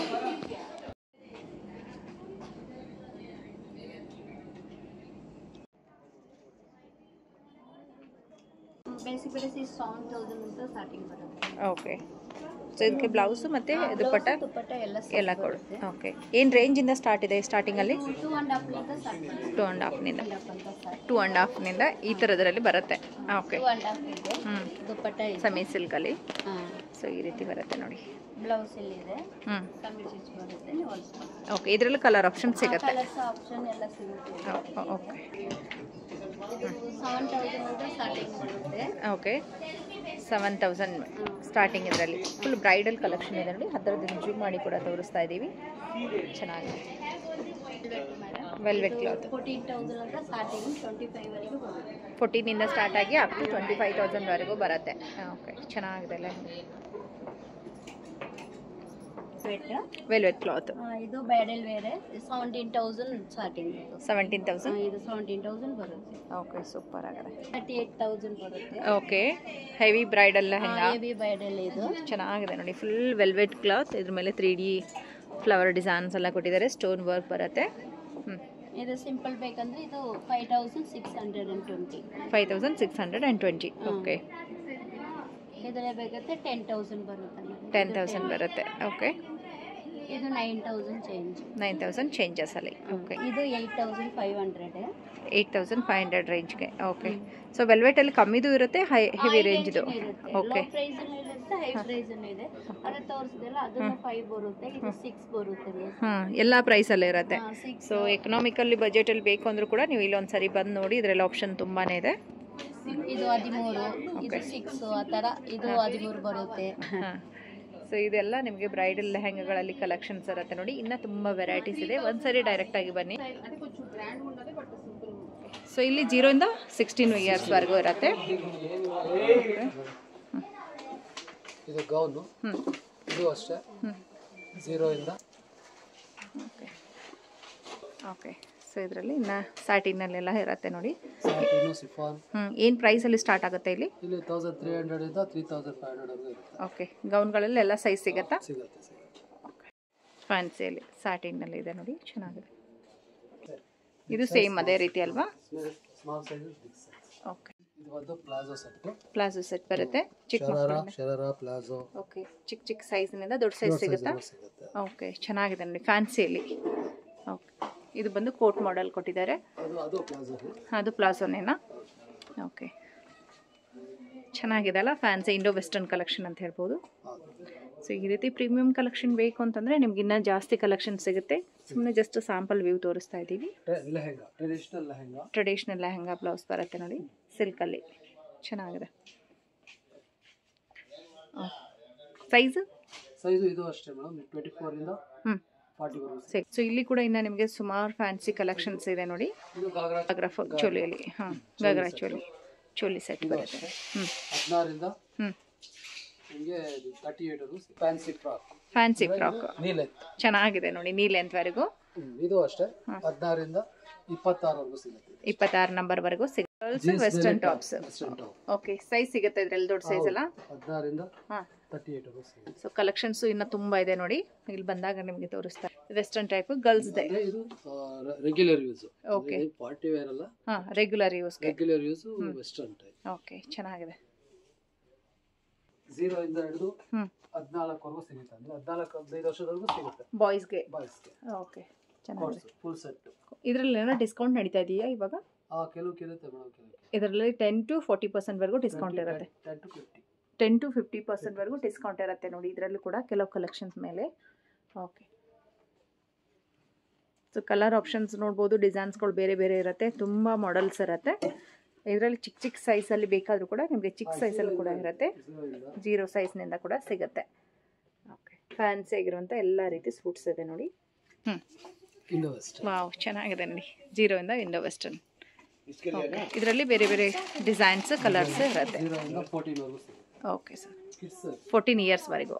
C: ಬೇಸಿಕ್ 7,000 ಅಂತ ಸ್ಟಾರ್ಟಿಂಗ್ ಬರುತ್ತೆ.
A: ಓಕೆ, ಸೊ ಇದಕ್ಕೆ ಬ್ಲೌಸು ಮತ್ತು ದುಪ್ಪಟ್ಟ ಎಲ್ಲ ಕೊಡು. ಓಕೆ, ಏನು ರೇಂಜಿಂದ ಸ್ಟಾರ್ಟ್ ಇದೆ ಸ್ಟಾರ್ಟಿಂಗಲ್ಲಿ? 2.5ನಿಂದ 2.5ನಿಂದ ಈ ಥರದ್ರಲ್ಲಿ ಬರುತ್ತೆ. ಓಕೆ,
C: ದುಪ್ಪಟ್ಟ
A: ಸಮಿ ಸಿಲ್ಕಲ್ಲಿ. ಸೊ ಈ ರೀತಿ ಬರುತ್ತೆ ನೋಡಿ.
C: ಬ್ಲೌಸ್ ಇಲ್ಲಿದೆ. ಬರುತ್ತೆ.
A: ಓಕೆ, ಇದರಲ್ಲಿ ಕಲರ್ ಆಪ್ಷನ್ ಸಿಗುತ್ತೆ.
C: ಆಪ್ಷನ್ ಎಲ್ಲ ಸಿಗುತ್ತೆ.
A: ಓಕೆ,
C: 7,000 ಸ್ಟಾರ್ಟಿಂಗ್ ಬರುತ್ತೆ.
A: Okay 7,000 starting. ಇದರಲ್ಲಿ ಫುಲ್ ಬ್ರೈಡಲ್ ಕಲೆಕ್ಷನ್ ಇದೆ ನೋಡಿ, ಅದರದ್ದು ಜೂಮ್ ಮಾಡಿ ಕೂಡ ತೋರಿಸ್ತಾ ಇದ್ದೀವಿ. ಚೆನ್ನಾಗಿದೆ. ವೆಲ್ವೆಟ್ ಕ್ಲಾತ್
C: 14,000 ಸ್ಟಾರ್ಟಿಂಗ್ 25ವರೆಗೂ ಬರುತ್ತೆ.
A: 14ಇಂದ ಸ್ಟಾರ್ಟ್ ಆಗಿ ಅಪ್ ಟು 25,000ವರೆಗೂ ಬರುತ್ತೆ. ಓಕೆ ಚೆನ್ನಾಗಿದೆ ಲೆಹಂಗಾ. ವೆಲ್ವೆಟ್ ಕ್ಲಾತ್
C: ಇದು ಬ್ರೈಡಲ್ ವೇರ್ 17,000 ಸ್ಟಾರ್ಟಿಂಗ್.
A: 17,000.
C: ಇದು 17,000 ಬರುತ್ತೆ.
A: ಓಕೆ ಸೂಪರ್ ಆಗಿದೆ.
C: 38,000 ಬರುತ್ತೆ.
A: Okay heavy bridal lehenga.
C: Heavy bridal ಇದು
A: ಚೆನ್ನಾಗಿದೆ ನೋಡಿ, ಫುಲ್ ವೆಲ್ವೆಟ್ ಕ್ಲಾತ್. ಇದ್ರ ಮೇಲೆ 3D ಫ್ಲವರ್ ಡಿಸೈನ್ಸ್ ಎಲ್ಲ ಕೊಟ್ಟಿದ್ದಾರೆ, ಸ್ಟೋನ್ ವರ್ಕ್ ಬರುತ್ತೆ.
C: ಇದು ಸಿಂಪಲ್ ಬೇಕಂದ್ರೆ ಇದು 5,620.
A: 5,620. ಓಕೆ
C: ಇದರೇ ಬೇಕಾದ್ರೆ 10,000 ಬರುತ್ತೆ.
A: 10,000 ಬರುತ್ತೆ. ಓಕೆ
C: ಇದು 9,000 ಚೇಂಜ್.
A: 9,000 ಚೇಂಜಸ್ ಅಲ್ಲಿ. ಓಕೆ
C: ಇದು 8,500.
A: 8,500 ರೇಂಜ್ಗೆ. ಓಕೆ ಸೊ ವೆಲ್ವೆಟಲ್ಲಿ ಕಮ್ಮಿದು ಇರುತ್ತೆ, ಹೆವಿ ರೇಂಜ್ದು. ಓಕೆ
C: ಪ್ರೈಸ್ ಇರುತ್ತೆ, ಹೈ ಪ್ರೈಸ್ ಇದೆ. ಅದು ತೋರಿಸಿದೆಲ್ಲ ಅದನ್ನು 5 ಬರುತ್ತೆ, ಇದು 6 ಬರುತ್ತೆ.
A: ಹಾಂ ಎಲ್ಲ ಪ್ರೈಸಲ್ಲೇ ಇರುತ್ತೆ. ಸೊ ಎಕನಾಮಿಕಲ್ಲಿ ಬಜೆಟಲ್ಲಿ ಬೇಕು ಅಂದರೂ ಕೂಡ ನೀವು ಇಲ್ಲೊಂದು ಸರಿ ಬಂದು ನೋಡಿ, ಇದರಲ್ಲಿ ಆಪ್ಷನ್ ತುಂಬಾ ಇದೆ.
C: ಇದು 13, ಇದು 6 ಆ ಥರ, ಇದು 13 ಬರುತ್ತೆ.
A: ಹಾಂ ಸೊ ಇದೆಲ್ಲ ನಿಮಗೆ ಬ್ರೈಡಲ್ ಲೆಹಂಗಾಗಳಲ್ಲಿ ಕಲೆಕ್ಷನ್ಸ್ ಇರುತ್ತೆ ನೋಡಿ. ಇನ್ನೂ ತುಂಬ ವೆರೈಟೀಸ್ ಇದೆ, ಒಂದ್ಸರಿ ಡೈರೆಕ್ಟಾಗಿ ಬನ್ನಿ. ಸೊ ಇಲ್ಲಿ 0 ಇಂದ 16 ಇಯರ್ಸ್ವರೆಗೂ ಇರುತ್ತೆ.
D: ಇದು ಗೌನು, ಇದು ಅಷ್ಟೇ 0 ಇಂದ.
A: ಓಕೆ ಓಕೆ ಸೊ ಇದರಲ್ಲಿ ಇನ್ನು ಸ್ಯಾಟಿನಲ್ಲೆಲ್ಲ ಇರುತ್ತೆ ನೋಡಿ.
D: Satin, chiffon.
A: ಏನು ಪ್ರೈಸಲ್ಲಿ ಸ್ಟಾರ್ಟ್ ಆಗುತ್ತೆ ಇಲ್ಲಿ?
D: ಇಲ್ಲಿ 1,300 ಇಂದ 3,500 ವರೆಗೂ ಇರುತ್ತೆ.
A: ಓಕೆ ಗೌನ್ಗಳಲ್ಲಿ ಎಲ್ಲ ಸೈಜ್ ಸಿಗುತ್ತಾ?
D: ಸಿಗುತ್ತೆ.
A: ಓಕೆ ಫ್ಯಾನ್ಸಿಯಲ್ಲಿ ಸ್ಯಾಟಿನಲ್ಲಿ ಇದೆ ನೋಡಿ, ಚೆನ್ನಾಗಿದೆ. ಇದು ಸೇಮ್ ಅದೇ ರೀತಿ ಅಲ್ವಾ?
D: Small size, big size.
A: Okay
D: ಇದು ಒಂದು ಪ್ಲಾಜೋ ಸೆಟ್.
A: ಪ್ಲಾಜೋ ಸೆಟ್ ಬರುತ್ತೆ, ಚಿಕ್ಕ
D: ಶರಾರಾ ಪ್ಲಾಜೋ.
A: ಓಕೆ ಚಿಕ್ಕ ಸೈಜ್ನಿಂದ ದೊಡ್ಡ ಸೈಜ್ ಸಿಗುತ್ತಾ? ಓಕೆ ಚೆನ್ನಾಗಿದೆ ನೋಡಿ ಫ್ಯಾನ್ಸಿಯಲ್ಲಿ. ಓಕೆ ಇದು ಬಂದು ಕೋಟ್ ಮಾಡೆಲ್ ಕೊಟ್ಟಿದ್ದಾರೆ. ಅದು ಪ್ಲಾಜೋನೇನಾ? ಓಕೆ ಚೆನ್ನಾಗಿದೆ ಅಲ್ಲ, ಫ್ಯಾನ್ಸಿ ಇಂಡೋ ವೆಸ್ಟರ್ನ್ ಕಲೆಕ್ಷನ್ ಅಂತ ಹೇಳ್ಬೋದು. ಸೊ ಈ ರೀತಿ ಪ್ರೀಮಿಯಂ ಕಲೆಕ್ಷನ್ ಬೇಕು ಅಂತಂದರೆ ನಿಮ್ಗೆ ಇನ್ನೂ ಜಾಸ್ತಿ ಕಲೆಕ್ಷನ್ ಸಿಗುತ್ತೆ. ಸುಮ್ಮನೆ ಜಸ್ಟ್ ಸ್ಯಾಂಪಲ್ ವ್ಯೂ ತೋರಿಸ್ತಾ ಇದ್ದೀವಿ. ಟ್ರೆಡಿಷ್ನಲ್ ಲೆಹಂಗಾ ಬ್ಲೌಸ್ ಬರುತ್ತೆ ನೋಡಿ, ಸಿಲ್ಕಲ್ಲಿ ಚೆನ್ನಾಗಿದೆ. ಸೈಜು
D: ಇದು ಅಷ್ಟೇ ಮೇಡಮ್, 24 ಇಂದ 40 ವರೆಗೂ.
A: ಸೊ ಇಲ್ಲಿ ಕೂಡ ಇನ್ನು ನಿಮಗೆ ಸುಮಾರು ಫ್ಯಾನ್ಸಿ ಕಲೆಕ್ಷನ್ಸ್ ಇದೆ ನೋಡಿ. ಗಾಗ್ರಾ ಚೋಲಿಯಲ್ಲಿ, ಹಾಂ ಗಾಗ್ರಾ ಚೋಲಿ ಸೆಟ್ ಬರುತ್ತೆ.
D: 16 ಇಂದ ನಿಮಗೆ 38
A: ಫ್ಯಾನ್ಸಿ ಫ್ರಾಕ್ ಚೆನ್ನಾಗಿದೆ ನೋಡಿ, ನೀ ಲೆಂತ್ವರೆಗೂ.
D: ಇದು ಅಷ್ಟೇ 16 ಇಂದ 26 ವರೆಗೂ ಸಿಗುತ್ತೆ.
A: 26 ನಂಬರ್ವರೆಗೂ ಸಿಗುತ್ತೆ. Western tops. ಓಕೆ ಸೈಜ್ ಸಿಗುತ್ತೆ ಇದರಲ್ಲಿ, ದೊಡ್ಡ ಸೈಜ್ ಅಲ್ಲ?
D: 16 ಇಂದ 38 ವರೆಗೂ ಸಿಗುತ್ತೆ.
A: ಸೊ ಕಲೆಕ್ಷನ್ಸ್ ಇನ್ನು ತುಂಬಾ ಇದೆ ನೋಡಿ, ಇಲ್ಲಿ ಬಂದಾಗ ನಿಮಗೆ ತೋರಿಸ್ತಾರೆ. ವೆಸ್ಟರ್ನ್ ಟೈಪ್ ಗರ್ಲ್ಸ್ ದೇ.
D: ಇದು regular use. Okay party wear ಅಲ್ಲ,
A: ಹಾಂ regular use
D: western type.
A: Okay ಚೆನ್ನಾಗಿದೆ.
D: 0 ಇಂದ ಹಿಡಿದು 14 ವರೆಗೂ ಸಿಗುತ್ತೆ. ಅಂದ್ರೆ 14-15 ವರ್ಷದವರೆಗೂ ಸಿಗುತ್ತೆ
A: ಬಾಯ್ಸ್ಗೆ. ಓಕೆ ಚೆನ್ನಾಗಿದೆ.
D: Full set.
A: ಇದರಲ್ಲಿ ಏನೋ ಡಿಸ್ಕೌಂಟ್ ನಡೀತಾ ಇದೆಯಾ ಇವಾಗ?
D: ಕೆಲವು ಇರುತ್ತೆ ಮೇಡಮ್.
A: ಇದರಲ್ಲಿ 10 to 40% ವರೆಗೂ ಡಿಸ್ಕೌಂಟ್ ಇರುತ್ತೆ. 10 to 50% ವರೆಗೂ ಡಿಸ್ಕೌಂಟ್ ಇರುತ್ತೆ ನೋಡಿ ಇದರಲ್ಲೂ ಕೂಡ, ಕೆಲವು ಕಲೆಕ್ಷನ್ಸ್ ಮೇಲೆ. ಓಕೆ ಸೊ ಕಲರ್ ಆಪ್ಷನ್ಸ್ ನೋಡ್ಬೋದು, ಡಿಸೈನ್ಸ್ಗಳು ಬೇರೆ ಬೇರೆ ಇರುತ್ತೆ, ತುಂಬ ಮಾಡೆಲ್ಸ್ ಇರುತ್ತೆ. ಇದರಲ್ಲಿ ಚಿಕ್ಕ ಸೈಜಲ್ಲಿ ಬೇಕಾದರೂ ಕೂಡ ನಿಮಗೆ ಚಿಕ್ಕ ಸೈಜಲ್ಲಿ ಕೂಡ ಇರುತ್ತೆ, 0 ಸೈಜ್ನಿಂದ ಕೂಡ ಸಿಗುತ್ತೆ. ಓಕೆ ಫ್ಯಾನ್ಸಿ ಆಗಿರುವಂಥ ಎಲ್ಲ ರೀತಿ ಸೂಟ್ಸ್ ಇದೆ ನೋಡಿ. ವಾವ್ ಚೆನ್ನಾಗಿದೆ ನೋಡಿ, 0 ಇಂದ ಇಂಡೋ ವೆಸ್ಟರ್ನ್. ಓಕೆ ಇದರಲ್ಲಿ ಬೇರೆ ಬೇರೆ ಡಿಸೈನ್ಸ್ ಕಲರ್ಸ್ ಇರುತ್ತೆ. ಓಕೆ ಸರ್ 14 ಇಯರ್ಸ್ವರೆಗೂ.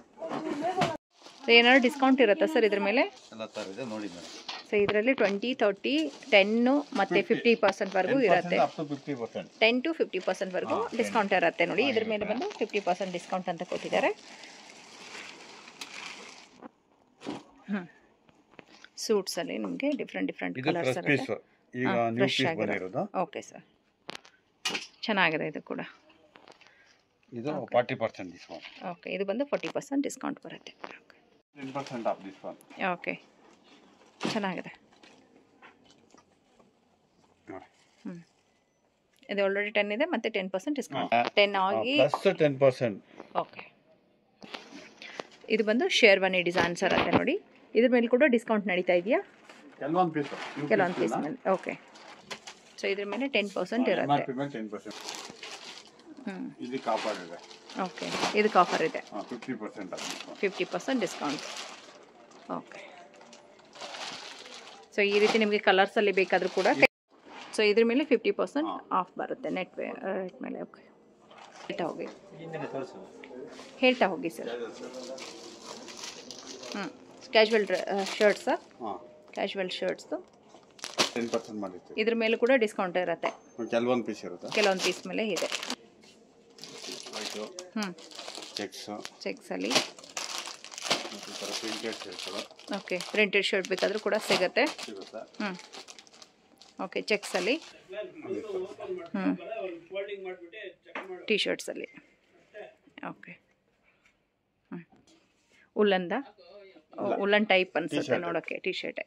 A: ಸೊ ಏನಾದ್ರು ಡಿಸ್ಕೌಂಟ್ ಇರುತ್ತಾ ಸರ್ ಇದ್ರ ಮೇಲೆ? ಸೊ ಇದರಲ್ಲಿ 20, 30, 10 ಮತ್ತು 50% ವರೆಗೂ ಇರುತ್ತೆ. 10 to 50% ವರೆಗೂ ಡಿಸ್ಕೌಂಟ್ ಇರುತ್ತೆ ನೋಡಿ. ಇದ್ರ ಮೇಲೆ ಬಂದು 50% ಡಿಸ್ಕೌಂಟ್ ಅಂತ ಕೊಟ್ಟಿದ್ದಾರೆ. ಸೂಟ್ಸಲ್ಲಿ ನಿಮಗೆ ಡಿಫ್ರೆಂಟ್ ಕಲರ್ಸ್ ಇರುತ್ತೆ. ಫ್ರೆಶ್ ಆಗಿರೋದು. ಓಕೆ ಸರ್ ಚೆನ್ನಾಗಿದೆ ಇದು ಕೂಡ.
E: ಇದು 40% ಡಿಸ್ಕೌಂಟ್.
A: ಓಕೆ ಇದು ಬಂದು 40% ಡಿಸ್ಕೌಂಟ್ ಬರುತ್ತೆ.
E: 10% ಆಫ್ ಡಿಸ್ಕೌಂಟ್.
A: ಓಕೆ ಚೆನ್ನಾಗಿದೆ. ಇದು ಆಲ್ರೆಡಿ 10 ಇದೆ ಮತ್ತೆ 10% ಡಿಸ್ಕೌಂಟ್. 10 ಆಗಿ
E: ಪ್ಲಸ್ 10%.
A: ಓಕೆ ಇದು ಬಂದು ಶೇರ್ವಾನಿ ಡಿಸೈನ್ಸ್ ಇರುತ್ತೆ ನೋಡಿ. ಇದ್ರ ಮೇಲೆ ಕೂಡ ಡಿಸ್ಕೌಂಟ್ ನಡೀತಾ ಇದೆಯಾ?
E: ಕೆಲವೊಂದು ಪೀಸ್
A: ಮೇಲೆ. ಓಕೆ ಸೊ ಇದ್ರ ಮೇಲೆ 10% ಇರುತ್ತೆ.
E: MRP ಮೇಲೆ 10%. ಇದಕ್ಕೆ ಆಫರ್ ಇದೆ.
A: ಓಕೆ, ಇದಕ್ಕೆ ಆಫರ್ ಇದೆ.
E: 50% ಆಫ್.
A: 50% ಡಿಸ್ಕೌಂಟ್. ಓಕೆ, ಸೊ ಈ ರೀತಿ ನಿಮಗೆ ಕಲರ್ಸಲ್ಲಿ ಬೇಕಾದರೂ ಕೂಡ ಸೊ ಇದ್ರ ಮೇಲೆ 50% ಆಫ್ ಬರುತ್ತೆ ನೆಟ್ ರೇಟ್ ಮೇಲೆ. ಓಕೆ, ಹೇಳ್ತಾ ಹೋಗಿ sir. Casual shirts, casual shirts
E: 10% ಮಾಡಿರ್ತೀವಿ.
A: ಇದ್ರ ಮೇಲೆ ಕೂಡ ಡಿಸ್ಕೌಂಟ್ ಇರುತ್ತೆ.
E: ಕೆಲವೊಂದು ಪೀಸ್ ಇರುತ್ತೆ,
A: ಕೆಲವೊಂದು ಪೀಸ್ ಮೇಲೆ ಇದೆ. ಚೆಕ್ಸಲ್ಲಿ ಓಕೆ, ಪ್ರಿಂಟೆಡ್ ಶರ್ಟ್ ಬೇಕಾದರೂ ಕೂಡ ಸಿಗುತ್ತೆ. ಓಕೆ, ಚೆಕ್ಸಲ್ಲಿ ಟಿ ಶರ್ಟ್ಸಲ್ಲಿ. ಓಕೆ, ಉಲ್ಲನ್ ಟೈಪ್ ಅನ್ಸುತ್ತೆ ನೋಡೋಕ್ಕೆ. T shirt